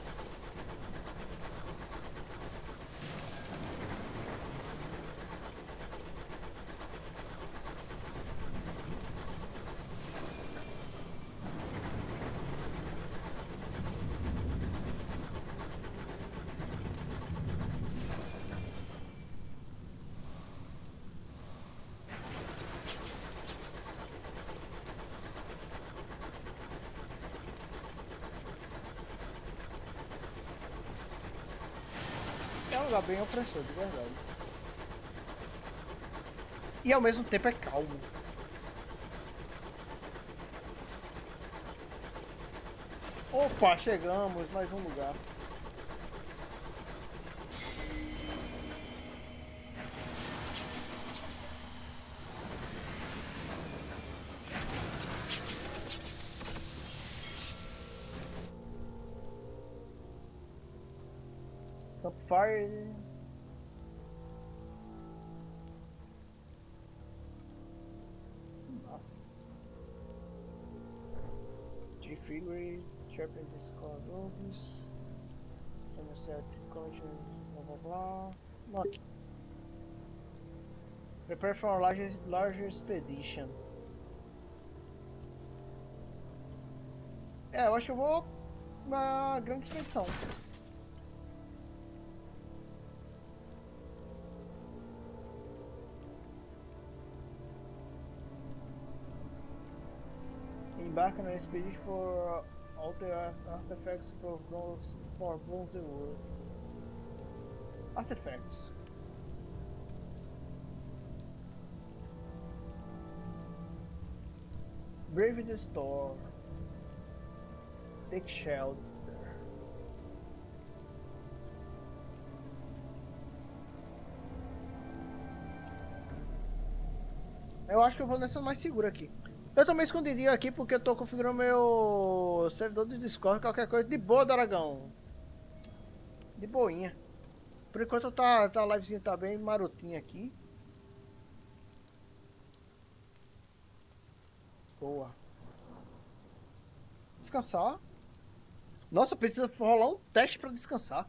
É um lugar bem opressor, de verdade. E ao mesmo tempo é calmo. Opa, chegamos, mais um lugar. No fire. Nossa. Three figure, sharpen the skull lobes. Set collection, blá blá blá. Não, aqui. Prepare for a larger, larger expedition. É, eu acho que eu vou uma grande expedição. Embark on an expedition for all the artifacts for bronze, for bronze world. Artifacts. Brave the storm. Take shelter. Eu acho que eu vou nessa mais segura aqui. Eu tô meio escondidinho aqui porque eu tô configurando meu servidor do Discord, qualquer coisa. De boa, Dragão. De boinha. Por enquanto tá, tá a livezinha tá bem marotinha aqui. Boa. Descansar. Nossa, precisa rolar um teste pra descansar.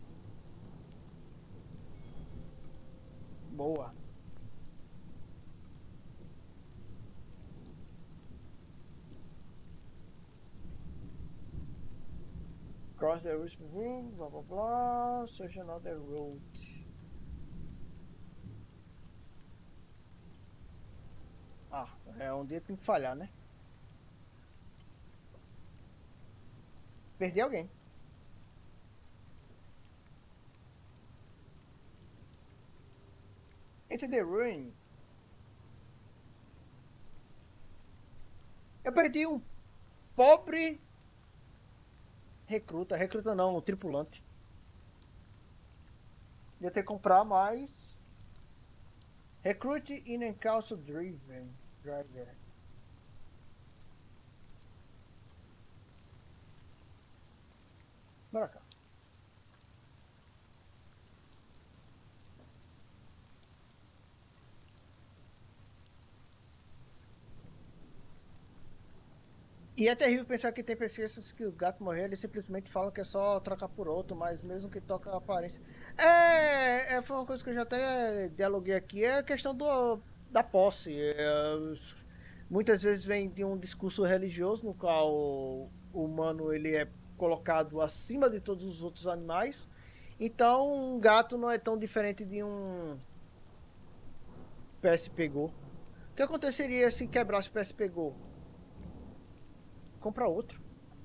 Boa. Cross the room, blá blá blá. Search another route. Ah, é um dia que tem que falhar, né? Perdi alguém. Enter the ruin. Eu perdi um pobre recruta. Recruta não, um tripulante. Ia ter que comprar mais. Recruit in encounter driven. Driver. Bora cá. E é terrível pensar que tem pessoas que o gato morreu, eles simplesmente falam que é só trocar por outro, mas mesmo que toca a aparência. É, é, foi uma coisa que eu já até dialoguei aqui, é a questão do, da posse. É, os, muitas vezes vem de um discurso religioso no qual o humano ele é colocado acima de todos os outros animais. Então um gato não é tão diferente de um P S P Go. O que aconteceria se quebrasse o P S P Go? Compra outro.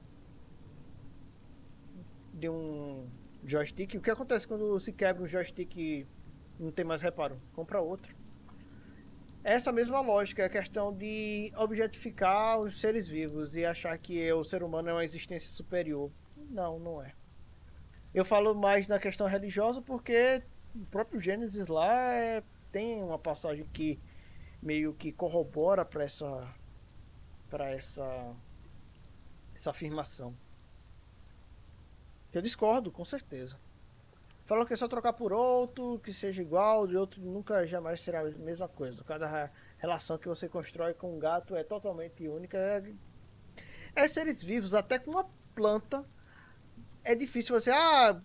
De um joystick. O que acontece quando se quebra um joystick e não tem mais reparo? Compra outro. Essa mesma lógica, é a questão de objetificar os seres vivos e achar que o ser humano é uma existência superior. Não, não é. Eu falo mais na questão religiosa porque o próprio Gênesis lá é, tem uma passagem que meio que corrobora para essa para essa essa afirmação. Eu discordo, com certeza. Falam que é só trocar por outro, que seja igual, de outro nunca jamais será a mesma coisa. Cada relação que você constrói com um gato é totalmente única. É, é seres vivos, até com uma planta. É difícil você. Ah,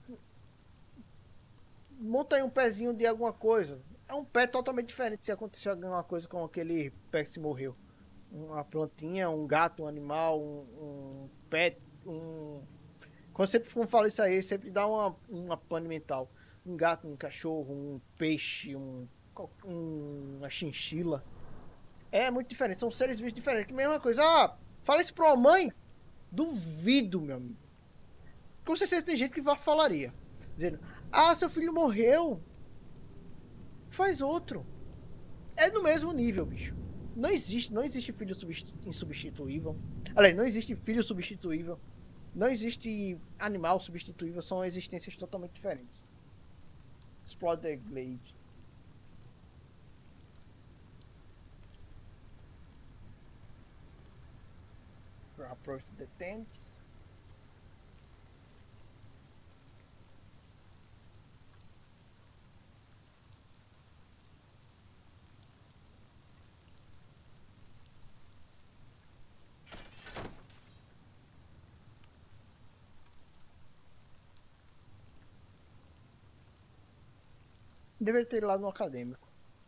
monta aí um pezinho de alguma coisa. É um pé totalmente diferente se acontecer alguma coisa com aquele pé que se morreu. Uma plantinha, um gato, um animal, um, um pet, um. Quando sempre falo isso aí, sempre dá uma, uma pane mental. Um gato, um cachorro, um peixe, um, um, uma chinchila. É muito diferente, são seres vivos diferentes. Que mesma coisa. Ah, fala isso pra uma mãe? Duvido, meu amigo. Com certeza tem gente que falaria. Dizendo, ah, seu filho morreu. Faz outro. É no mesmo nível, bicho. Não existe, não existe filho insubstituível. Aliás, não existe filho substituível. Não existe animal substituível, são existências totalmente diferentes. Explode the glade. Approach the tents. Deveria ter ido lá no acadêmico.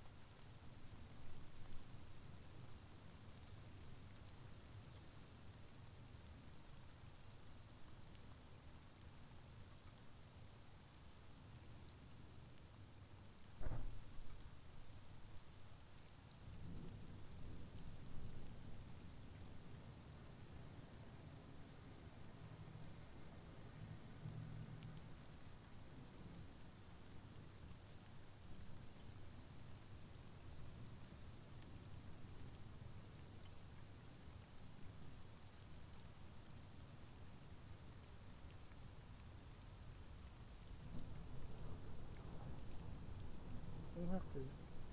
Mesma coisa.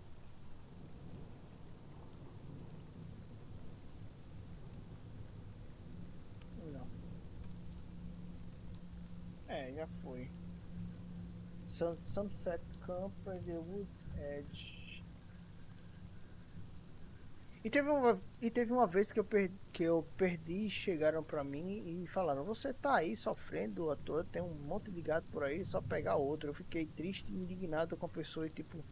Não. É, já foi. Sun- Sunset Camp and the Woods Edge. E teve uma, e teve uma vez que eu, per, que eu perdi, chegaram pra mim e falaram: Você tá aí sofrendo à toa, tem um monte de gato por aí, só pegar outro. Eu fiquei triste e indignado com a pessoa e tipo.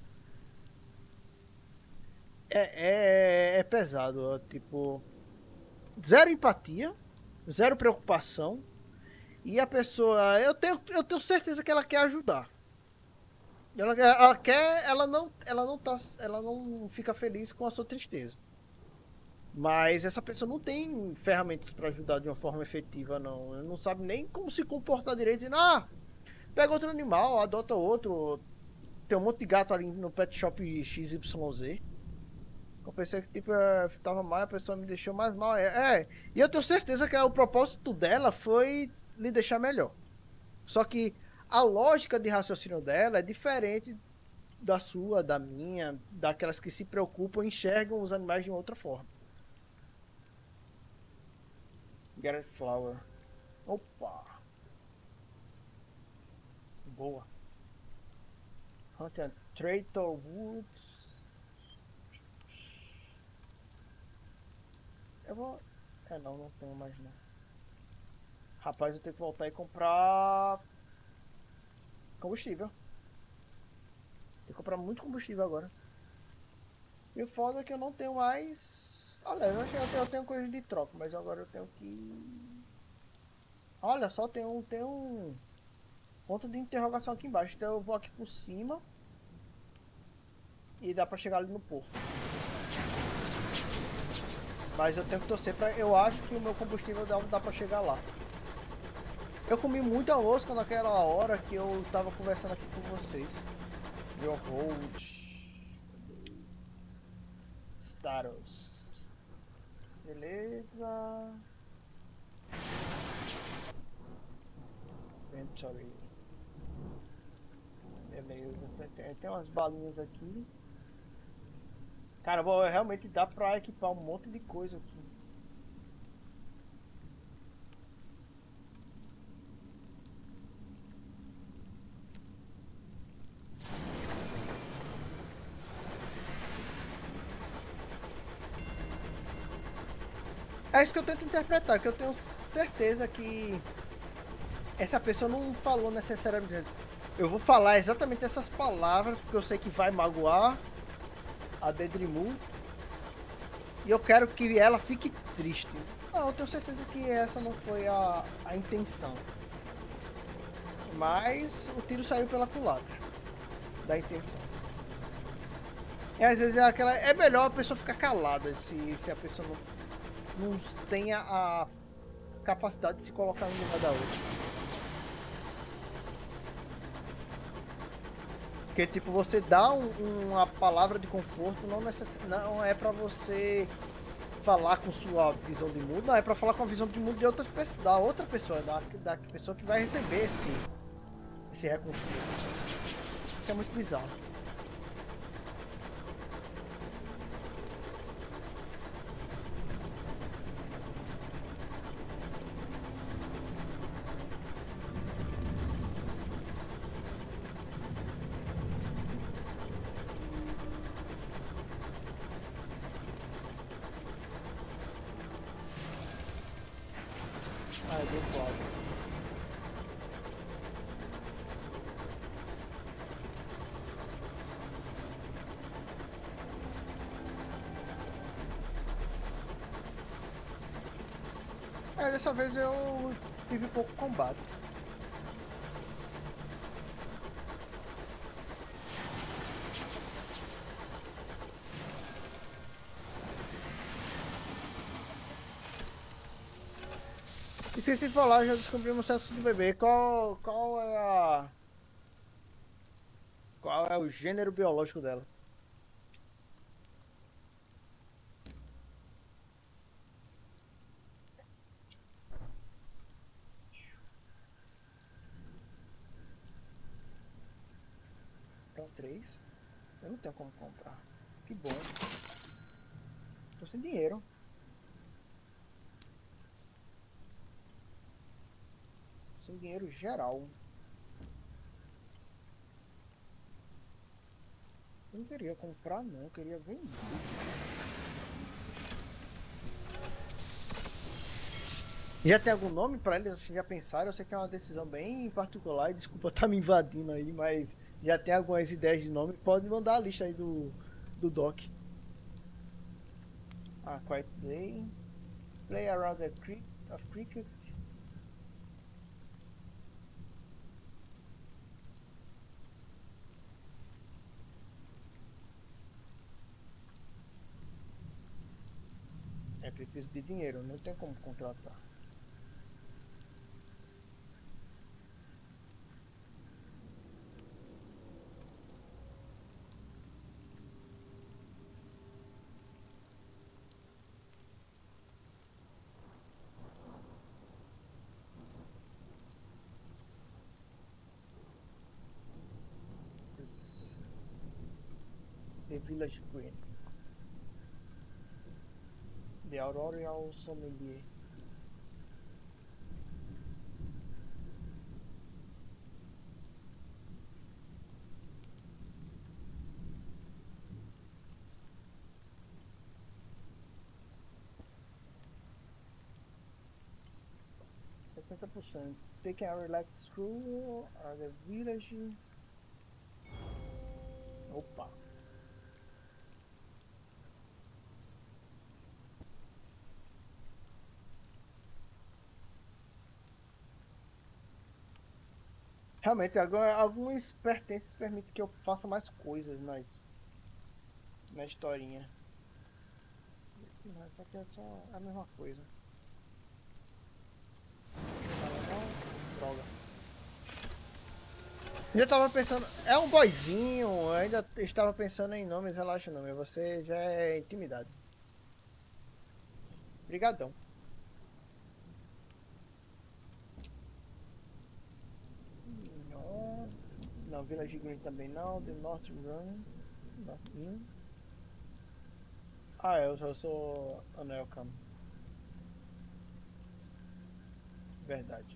É, é, é pesado, ó, tipo. Zero empatia, zero preocupação. E a pessoa, eu tenho, eu tenho certeza que ela quer ajudar. Ela, ela quer, ela não, ela não tá, ela não fica feliz com a sua tristeza. Mas essa pessoa não tem ferramentas para ajudar de uma forma efetiva, não. Ela não sabe nem como se comportar direito, dizendo, ah, pega outro animal, adota outro. Tem um monte de gato ali no pet shop X Y Z. Eu pensei que tipo, eh, tava mal, a pessoa me deixou mais mal. É, é, e eu tenho certeza que o propósito dela foi lhe deixar melhor. Só que a lógica de raciocínio dela é diferente da sua, da minha, daquelas que se preocupam e enxergam os animais de uma outra forma. Garrett Flower. Opa, boa. Hunter Traitor Woods. Eu vou. É, não, não tenho mais não. Rapaz, eu tenho que voltar e comprar combustível. Tem que comprar muito combustível agora. E o foda é que eu não tenho mais. Olha, eu acho que eu tenho, eu tenho coisa de troca, mas agora eu tenho que. Olha só, tem um, tem um ponto de interrogação aqui embaixo. Então eu vou aqui por cima e dá pra chegar ali no porto. Mas eu tenho que torcer pra. Eu acho que o meu combustível dá, dá pra chegar lá. Eu comi muita mosca naquela hora que eu tava conversando aqui com vocês. Your hold. Status. Beleza. Inventory. Beleza. Tem, tem, tem umas balinhas aqui. Cara, vou, realmente dá pra equipar um monte de coisa aqui. É isso que eu tento interpretar, que eu tenho certeza que essa pessoa não falou necessariamente. Eu vou falar exatamente essas palavras, porque eu sei que vai magoar a Dedrimu. E eu quero que ela fique triste. Não, eu tenho certeza que essa não foi a, a intenção. Mas o tiro saiu pela culatra da intenção. E às vezes é aquela. É melhor a pessoa ficar calada se, se a pessoa não, não tem a, a capacidade de se colocar no lugar da outra. Porque tipo, você dá um, uma palavra de conforto, não, necess... não é pra você falar com sua visão de mundo, não, é pra falar com a visão de mundo de outra, da outra pessoa, da, da pessoa que vai receber esse, esse recurso. Isso é muito bizarro. Ah, do outro lado. É, dessa vez eu tive pouco combate. Esqueci de falar, já descobrimos o sexo do bebê. Qual, qual é a... Qual é o gênero biológico dela? Então, três. Eu não tenho como comprar. Que bom. Tô sem dinheiro. Sem dinheiro geral. Eu não queria comprar, não. Eu queria vender. Já tem algum nome pra eles? Assim, já pensaram? Eu sei que é uma decisão bem particular. E desculpa estar me invadindo aí, mas já tem algumas ideias de nome. Pode mandar a lista aí do, do doc. Ah, Quiet Play. Play around the creek of cricket. É preciso de dinheiro, não tem como contratar. The Village Green. The Auroral Sommelier. sessenta por cento. Take a relax through uh, the village. Opa. Realmente, agora, alguns pertences permitem que eu faça mais coisas nas, na historinha. Mas aqui é só a mesma coisa. Droga. Eu já tava pensando, é um boyzinho, eu ainda estava pensando em nomes, relaxa não, você já é intimidade. Obrigadão. Não, não, Village Green também não, The North Run, North Inn. Ah, eu, eu sou Unwelcome. Verdade.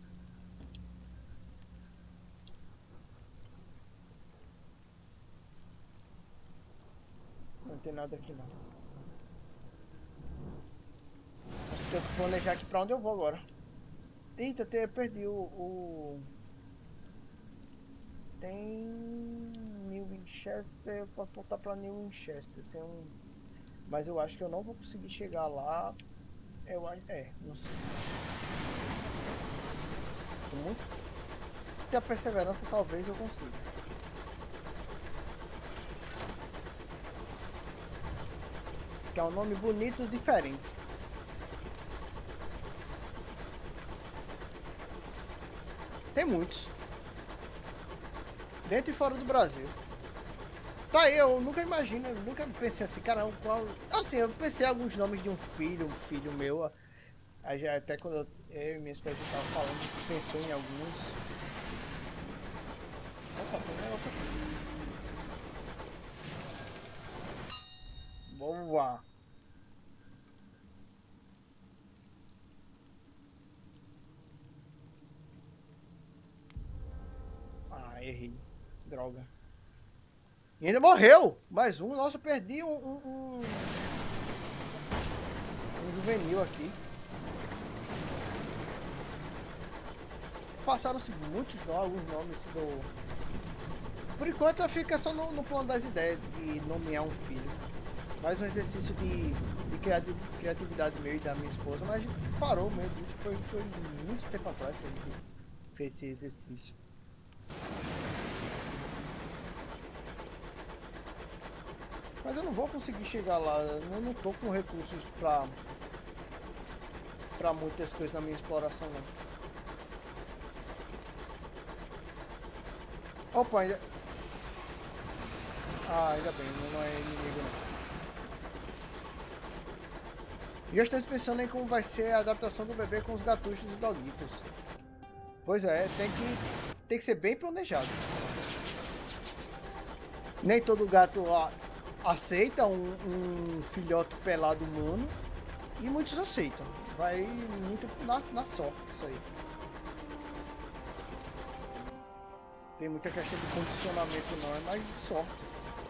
Não tem nada aqui não. Acho que tenho que planejar aqui pra onde eu vou agora. Eita, até perdi o, o... Tem... New Winchester, eu posso voltar pra New Winchester. Tem um... Mas eu acho que eu não vou conseguir chegar lá. Eu acho... É, não sei. Com muita perseverança talvez eu consiga. Que é um nome bonito, diferente. Tem muitos. Dentro e fora do Brasil. Tá aí, eu nunca imagino, eu nunca pensei assim, caramba, qual... Assim, eu pensei em alguns nomes de um filho, um filho meu. Aí já até quando eu, eu e minha esposa estavam falando, pensou em alguns. Opa, tem um negócio aqui. Boa! Ah, errei. Droga. E ainda morreu! Mais um. Nossa, perdi um, um, um... um juvenil aqui. Passaram-se muitos nomes, alguns nomes do... Por enquanto fica só no, no plano das ideias de nomear um filho. Mais um exercício de, de de criati- criatividade meu e da minha esposa, mas a gente parou mesmo disso. Foi, foi muito tempo atrás que a gente fez esse exercício. Mas eu não vou conseguir chegar lá. Eu não tô com recursos pra, pra muitas coisas na minha exploração, não. Opa, ainda. Ah, ainda bem, não é inimigo não. E eu estou pensando em como vai ser a adaptação do bebê com os gatuchos e doguitos. Pois é, tem que, tem que ser bem planejado. Nem todo gato a, aceita um, um filhote pelado humano. E muitos aceitam. Vai muito na, na sorte isso aí. Tem muita questão de condicionamento não, é mais de sorte.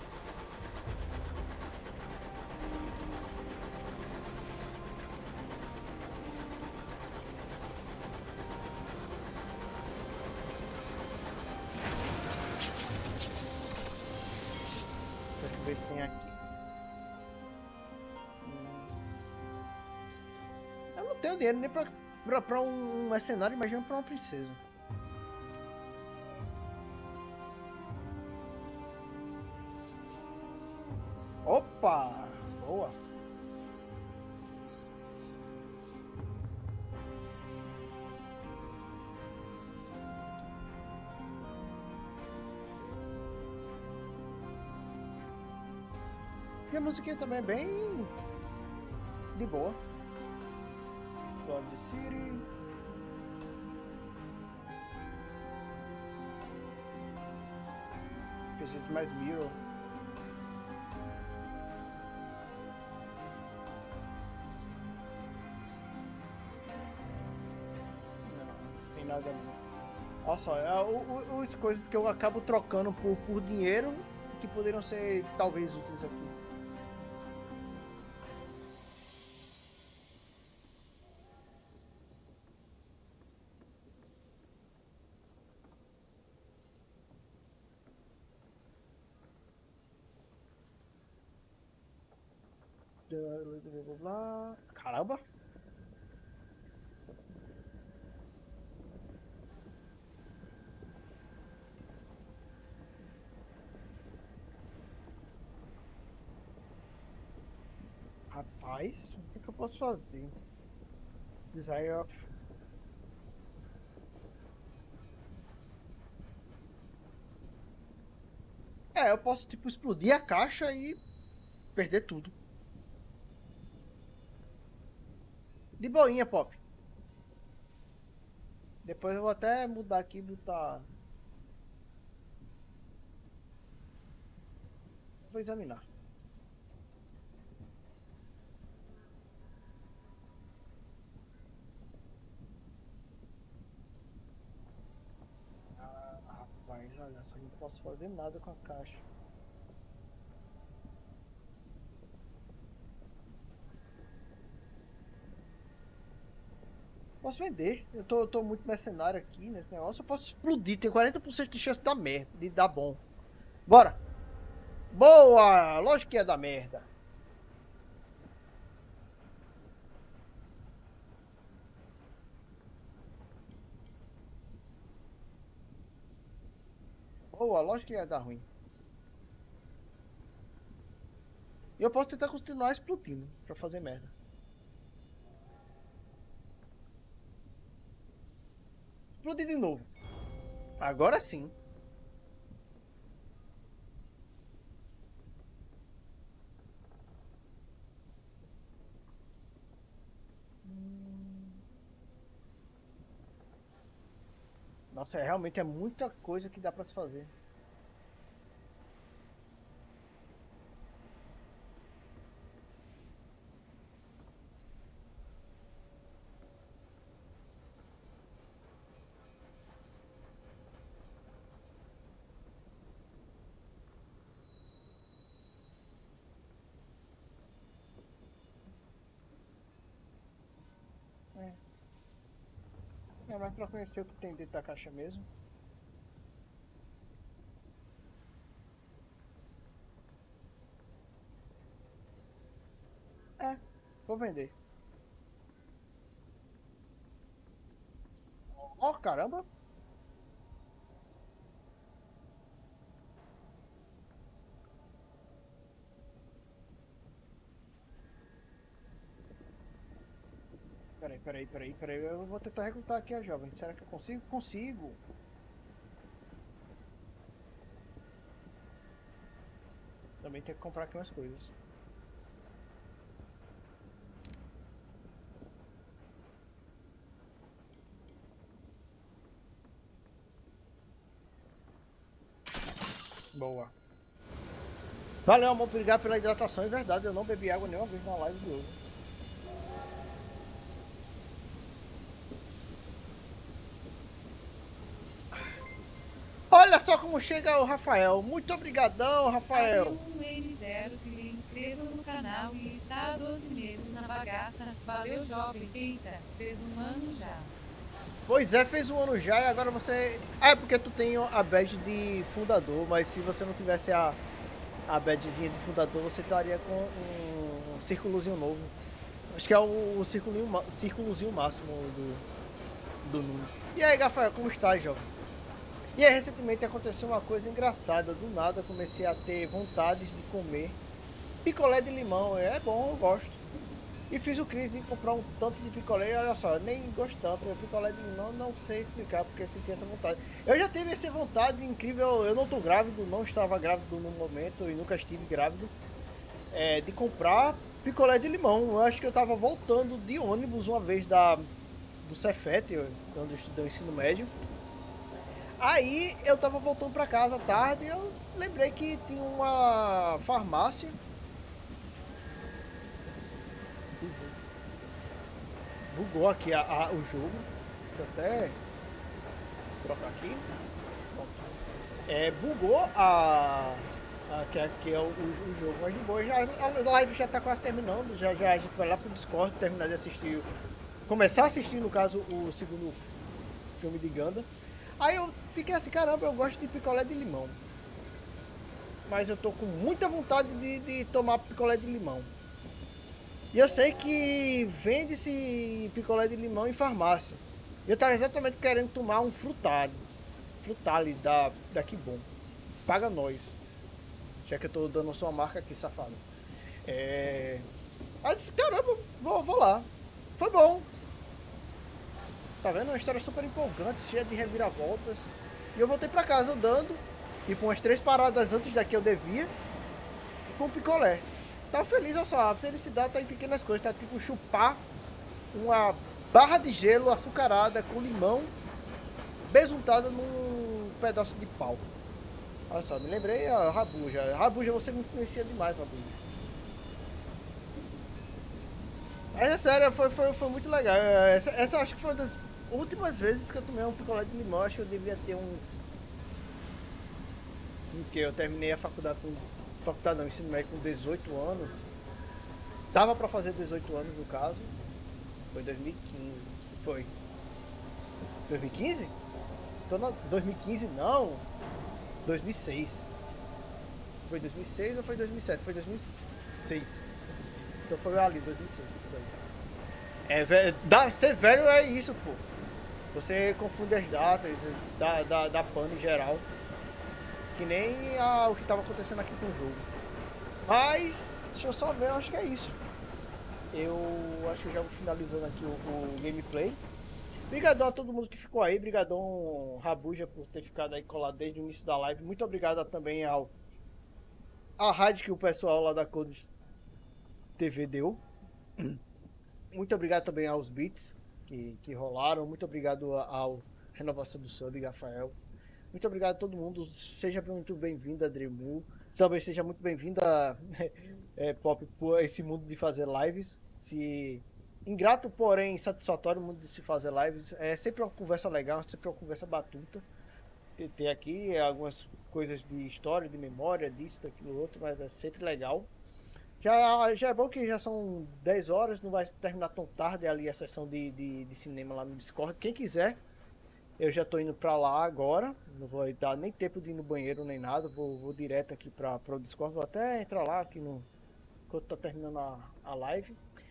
Deixa eu ver o que tem aqui. Hum. Eu não tenho dinheiro nem pra, pra, pra um mercenário, imagina pra uma princesa. Opa! Boa! E a musiquinha também é bem de boa. Lord City. Preciso de mais Mirror. Não, tem nada não. Olha só, é, o, o, as coisas que eu acabo trocando por, por dinheiro que poderiam ser talvez úteis aqui. Blá, blá, blá. Caramba! Rapaz, o que, que eu posso fazer? Desire of. É, eu posso tipo explodir a caixa e perder tudo. De boinha, Pop. Depois eu vou até mudar aqui e botar. Vou examinar. Ah, rapaz, olha só, não posso fazer nada com a caixa. Posso vender. Eu tô, eu tô muito mercenário aqui nesse negócio. Eu posso explodir. Tem quarenta por cento de chance de dar merda. De dar bom. Bora! Boa! Lógico que ia dar merda. Boa, lógico que ia dar ruim. E eu posso tentar continuar explodindo pra fazer merda. Explodir de novo. Agora sim. Nossa, é, realmente é muita coisa que dá pra se fazer. É, é mais pra conhecer o que tem dentro da caixa mesmo. É, Vou vender. Ó, oh, caramba. Peraí, peraí, peraí, peraí. Eu vou tentar recrutar aqui a jovem. Será que eu consigo? Consigo. Também tem que comprar aqui umas coisas. Boa. Valeu, amor, obrigado pela hidratação. É verdade, eu não bebi água nenhuma vez na live de hoje. Olha só como chega o Rafael. Muito obrigadão, Rafael. Um N zero se inscreva no canal e está há doze meses na bagaça. Valeu, jovem. Eita, fez um ano já. Pois é, fez um ano já e agora você... Ah, é porque tu tem a badge de fundador, mas se você não tivesse a, a badgezinha de fundador, você estaria com um, um círculozinho novo. Acho que é o, o círculozinho, círculozinho máximo do, do número. E aí, Rafael, como está, jovem? E aí, recentemente aconteceu uma coisa engraçada. Do nada, comecei a ter vontades de comer picolé de limão. É bom, eu gosto. E fiz o Cris em comprar um tanto de picolé. E olha só, eu nem gosto tanto. O picolé de limão, não sei explicar porque eu senti essa vontade. Eu já tive essa vontade incrível. Eu não estou grávido, não estava grávido no momento e nunca estive grávido. É, de comprar picolé de limão. Eu acho que eu estava voltando de ônibus uma vez da, do Cefet, quando eu estudei o ensino médio. Aí eu tava voltando pra casa à tarde e eu lembrei que tinha uma farmácia. Bugou aqui a, a, o jogo. Deixa eu até trocar aqui. É, bugou a, a que, é, que é o, o, o jogo, mas de boa. Já, a live já tá quase terminando. Já, já a gente vai lá pro Discord terminar de assistir. Começar a assistir, no caso, o segundo filme de Ganda. Aí eu fiquei assim, caramba, eu gosto de picolé de limão. Mas eu tô com muita vontade de, de tomar picolé de limão. E eu sei que vende-se picolé de limão em farmácia. Eu tava exatamente querendo tomar um frutale. Frutale da, da Que Bom. Paga nós. Já que eu tô dando sua marca aqui, safado. É... Aí eu disse, caramba, vou, vou lá. Foi bom. Tá vendo? Uma história super empolgante, cheia de reviravoltas. E eu voltei pra casa andando, tipo umas três paradas antes da que eu devia, com um picolé. Tava feliz, olha só, a felicidade tá em pequenas coisas, tá tipo chupar uma barra de gelo açucarada com limão, besuntada num pedaço de pau. Olha só, me lembrei a Rabuja. Rabuja, você me influencia demais, Rabuja. Mas é sério, foi, foi, foi muito legal. Essa, essa acho que foi uma das últimas vezes que eu tomei um picolé de limão. Acho que eu devia ter uns... Em que eu terminei a faculdade com... Faculdade não, ensino médio com dezoito anos. Tava pra fazer dezoito anos no caso. Foi dois mil e quinze. Foi. dois mil e quinze? Tô na... dois mil e quinze não. dois mil e seis. Foi dois mil e seis ou foi dois mil e sete? Foi dois mil e seis. Então foi ali, dois mil e seis, isso aí. É, dá, ser velho é isso, pô. Você confunde as datas, dá, dá, dá pano em geral. Que nem a, o que tava acontecendo aqui com o jogo. Mas, deixa eu só ver, eu acho que é isso. Eu acho que eu já vou finalizando aqui o, o gameplay. Obrigadão a todo mundo que ficou aí. Obrigadão, Rabuja, por ter ficado aí colado desde o início da live. Muito obrigado também ao a rádio que o pessoal lá da Codes T V deu. Muito obrigado também aos beats que, que rolaram. Muito obrigado ao Renovação do Sub, Rafael. Muito obrigado a todo mundo. Seja muito bem-vindo, Adremu. Também seja muito bem-vinda, é, Pop, por esse mundo de fazer lives. Se ingrato, porém satisfatório o mundo de se fazer lives. É sempre uma conversa legal, sempre uma conversa batuta. Ter aqui algumas coisas de história, de memória, disso, daquilo outro, mas é sempre legal. Já, já é bom que já são dez horas, não vai terminar tão tarde ali a sessão de, de, de cinema lá no Discord. Quem quiser, eu já tô indo pra lá agora. Não vou dar nem tempo de ir no banheiro nem nada. Vou, vou direto aqui pra, pra o Discord. Vou até entrar lá aqui no, enquanto tá terminando a, a live.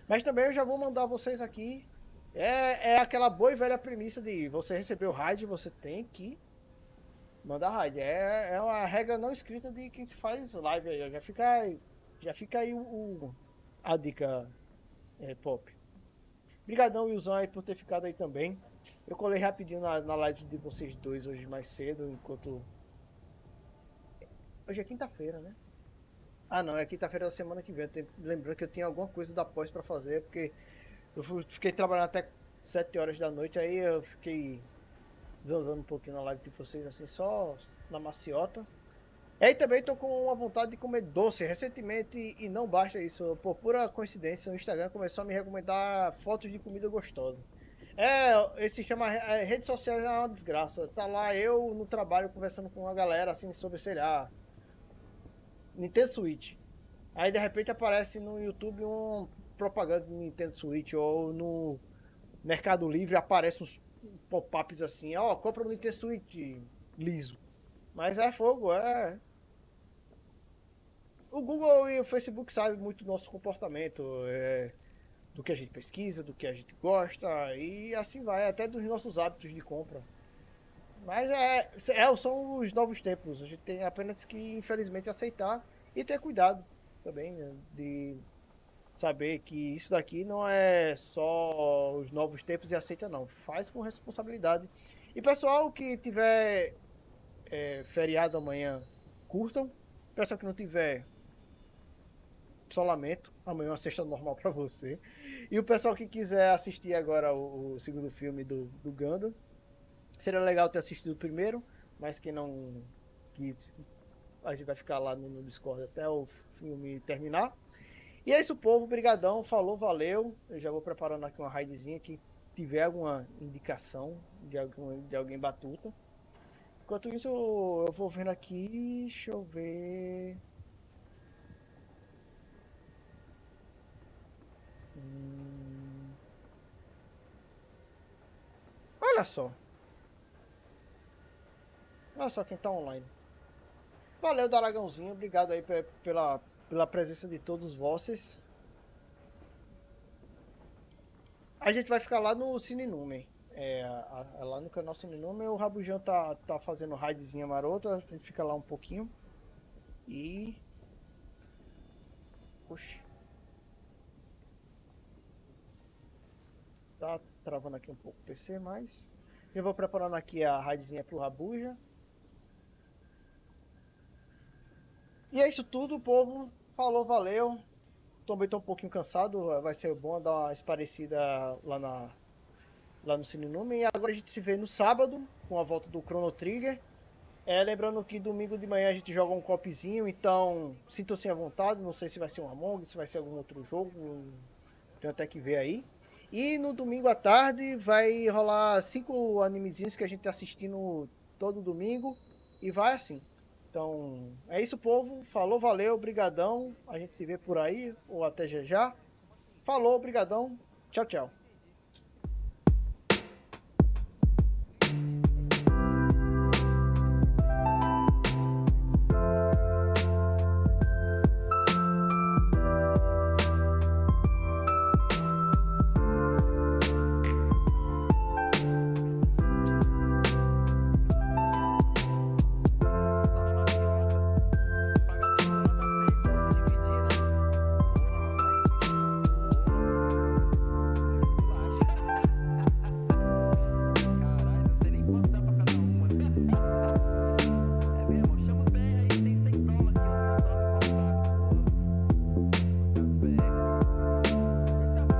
Mas também eu já vou mandar vocês aqui. É, é aquela boa e velha premissa de você receber o raid, você tem que mandar raid. É, é uma regra não escrita de quem se faz live aí. Já fica, já fica aí o, o- a dica, é, Pop. Obrigadão, Wilson, aí, por ter ficado aí também. Eu colei rapidinho na, na live de vocês dois hoje mais cedo, enquanto... Hoje é quinta-feira, né? Ah, não, é quinta-feira da semana que vem. Tem- Lembrando que eu tinha alguma coisa da pós pra fazer, porque eu fui- fiquei trabalhando até sete horas da noite, aí eu fiquei zanzando um pouquinho na live de vocês, assim, só na maciota. E aí também tô com uma vontade de comer doce recentemente, e não basta isso, por pura coincidência, o Instagram começou a me recomendar fotos de comida gostosa. É, esse chama é, redes sociais é uma desgraça. Tá lá eu no trabalho conversando com uma galera assim sobre, sei lá, Nintendo Switch. Aí de repente aparece no YouTube um propaganda do Nintendo Switch ou no Mercado Livre aparece uns pop-ups assim, ó, compra o Nintendo Switch liso. Mas é fogo, é. O Google e o Facebook sabem muito do nosso comportamento, é, do que a gente pesquisa, do que a gente gosta, e assim vai, até dos nossos hábitos de compra. Mas é, é, são os novos tempos, a gente tem apenas que, infelizmente, aceitar e ter cuidado também, né, de saber que isso daqui não é só os novos tempos e aceita não, faz com responsabilidade. E pessoal que tiver é, feriado amanhã, curtam. Pessoal que não tiver, só lamento. Amanhã é uma sexta normal pra você. E o pessoal que quiser assistir agora o, o segundo filme do, do Gundam, seria legal ter assistido o primeiro, mas quem não quis, a gente vai ficar lá no, no Discord até o filme terminar. E é isso, povo. Brigadão. Falou, valeu. Eu já vou preparando aqui uma raidzinha que tiver alguma indicação de, algum, de alguém batuta. Enquanto isso, eu vou vendo aqui. Deixa eu ver. Hum... Olha só. Olha só quem tá online. Valeu, Daragãozinho. Obrigado aí pela, pela presença de todos vocês. A gente vai ficar lá no Cine Numen. É, a, a, lá no canal Cine Numen, o Rabujão tá, tá fazendo raidzinha marota. A gente fica lá um pouquinho. E... Oxi. Tá travando aqui um pouco o P C, mas... Eu vou preparando aqui a raidzinha pro Rabuja. E é isso tudo, povo. Falou, valeu. Também tô um pouquinho cansado. Vai ser bom dar uma esparecida lá, na, lá no Cine Numen. E agora a gente se vê no sábado, com a volta do Chrono Trigger. É, lembrando que domingo de manhã a gente joga um copzinho, então sintam-se à vontade. Não sei se vai ser um Among, se vai ser algum outro jogo. Tenho até que ver aí. E no domingo à tarde vai rolar cinco animezinhos que a gente tá assistindo todo domingo. E vai assim. Então, é isso, povo. Falou, valeu, brigadão. A gente se vê por aí, ou até já já. Falou, brigadão. Tchau, tchau.